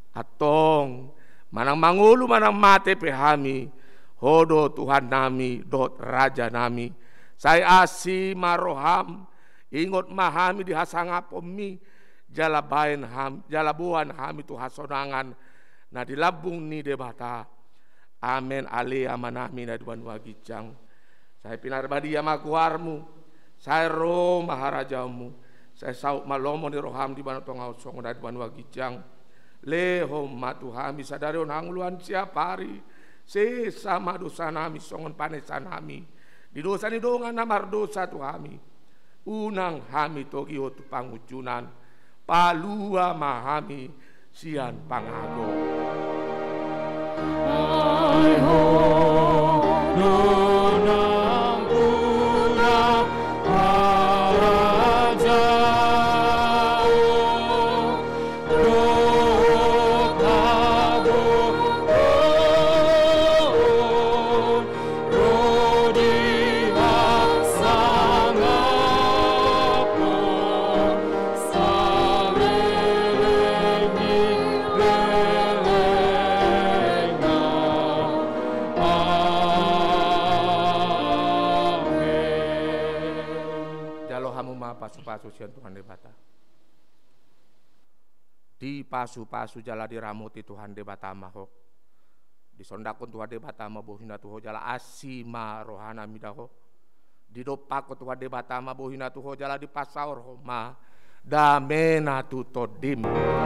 atong manang mangulu manang mate pehami hodo Tuhan nami dot raja nami saya asi maroham ingot mahami di hasangapomi jala bain ham jala buan hami tu hasonangan na di labung ni debata amen ale amanami na di Banua Gijang saya pinar badia maguarmu saya ro maharajamu saya sauk malomo di roham di Banua Tongau Songo na di Banua Gijang leho matu hami sadarion hangluan siapari se sama dosa nami songon panesan hami di dosa ni dongan namar dosa tu hami unang hami togi otu pangucunan palua mahami sian pangago ai ho nonang puna raja rokago hamu ma pasu-pasu sian Tuhan debata. Di pasu-pasu jala diramuti Tuhan debata maho. Di sondakon Tuhan debata ma bohina tuho jala asima rohana midaho. Di dopako Tuhan debata ma bohina tuho jala di pasaur ho ma damena tutodim.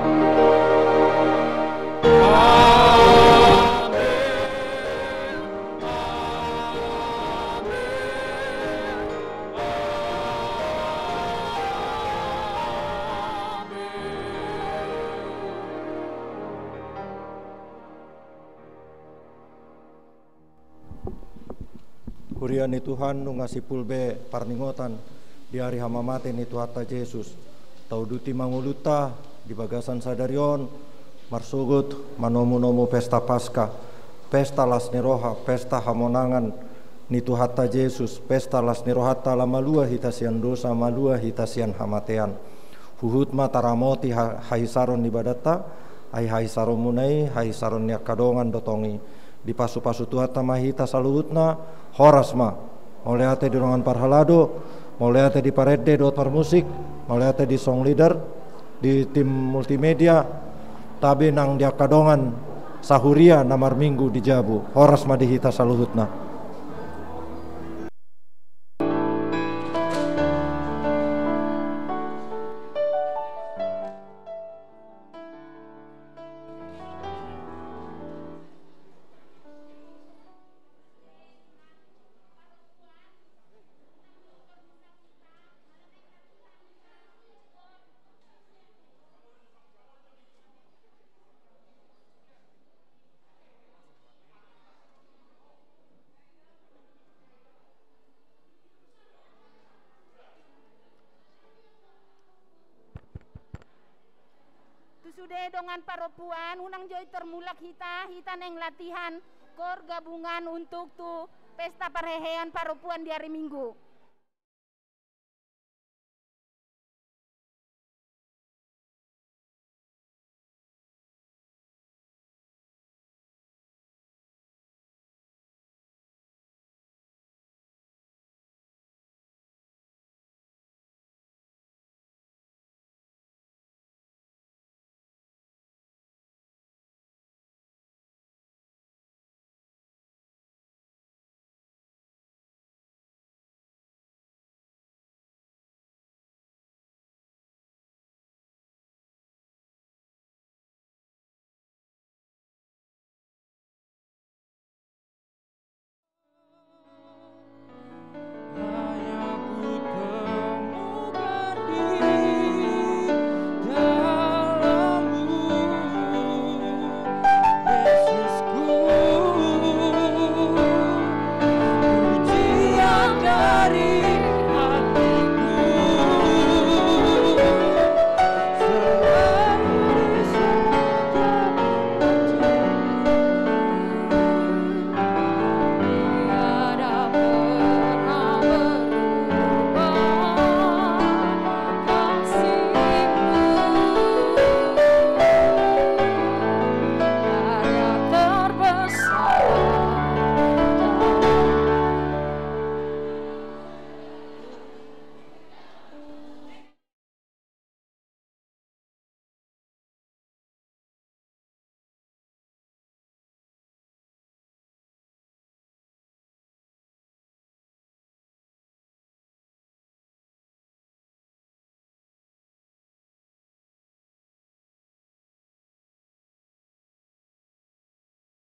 Hurian ni Tuhan nu ngasih pulbe parningotan di hari hamamate ni Tuhatta Yesus. Tau duti manguluta di bagasan sadarion marsugut manomu-nomu pesta Paskah, pesta las niroha, pesta hamonangan ni Tuhatta Yesus, pesta las nirohata lamalua hitasian dosa malua hitasian hamatean. Huhut mataramoti haisaron ni badata, ai haisaron munai, haisaron ni kadongan dotongi. Di pasu-pasu Tuhatta mahita saluhutna horasma oleh ate di ruangan parhalado, oleh ate di parede dot par musik, oleh ate di song leader, di tim multimedia, tabe nang dia kadongan sahuria namar minggu di Jabu, horasma dihita saluhutna. Sudah dongan paropuan unang joy termulak hita hita neng latihan kor gabungan untuk tu pesta perhehean paropuan di hari Minggu.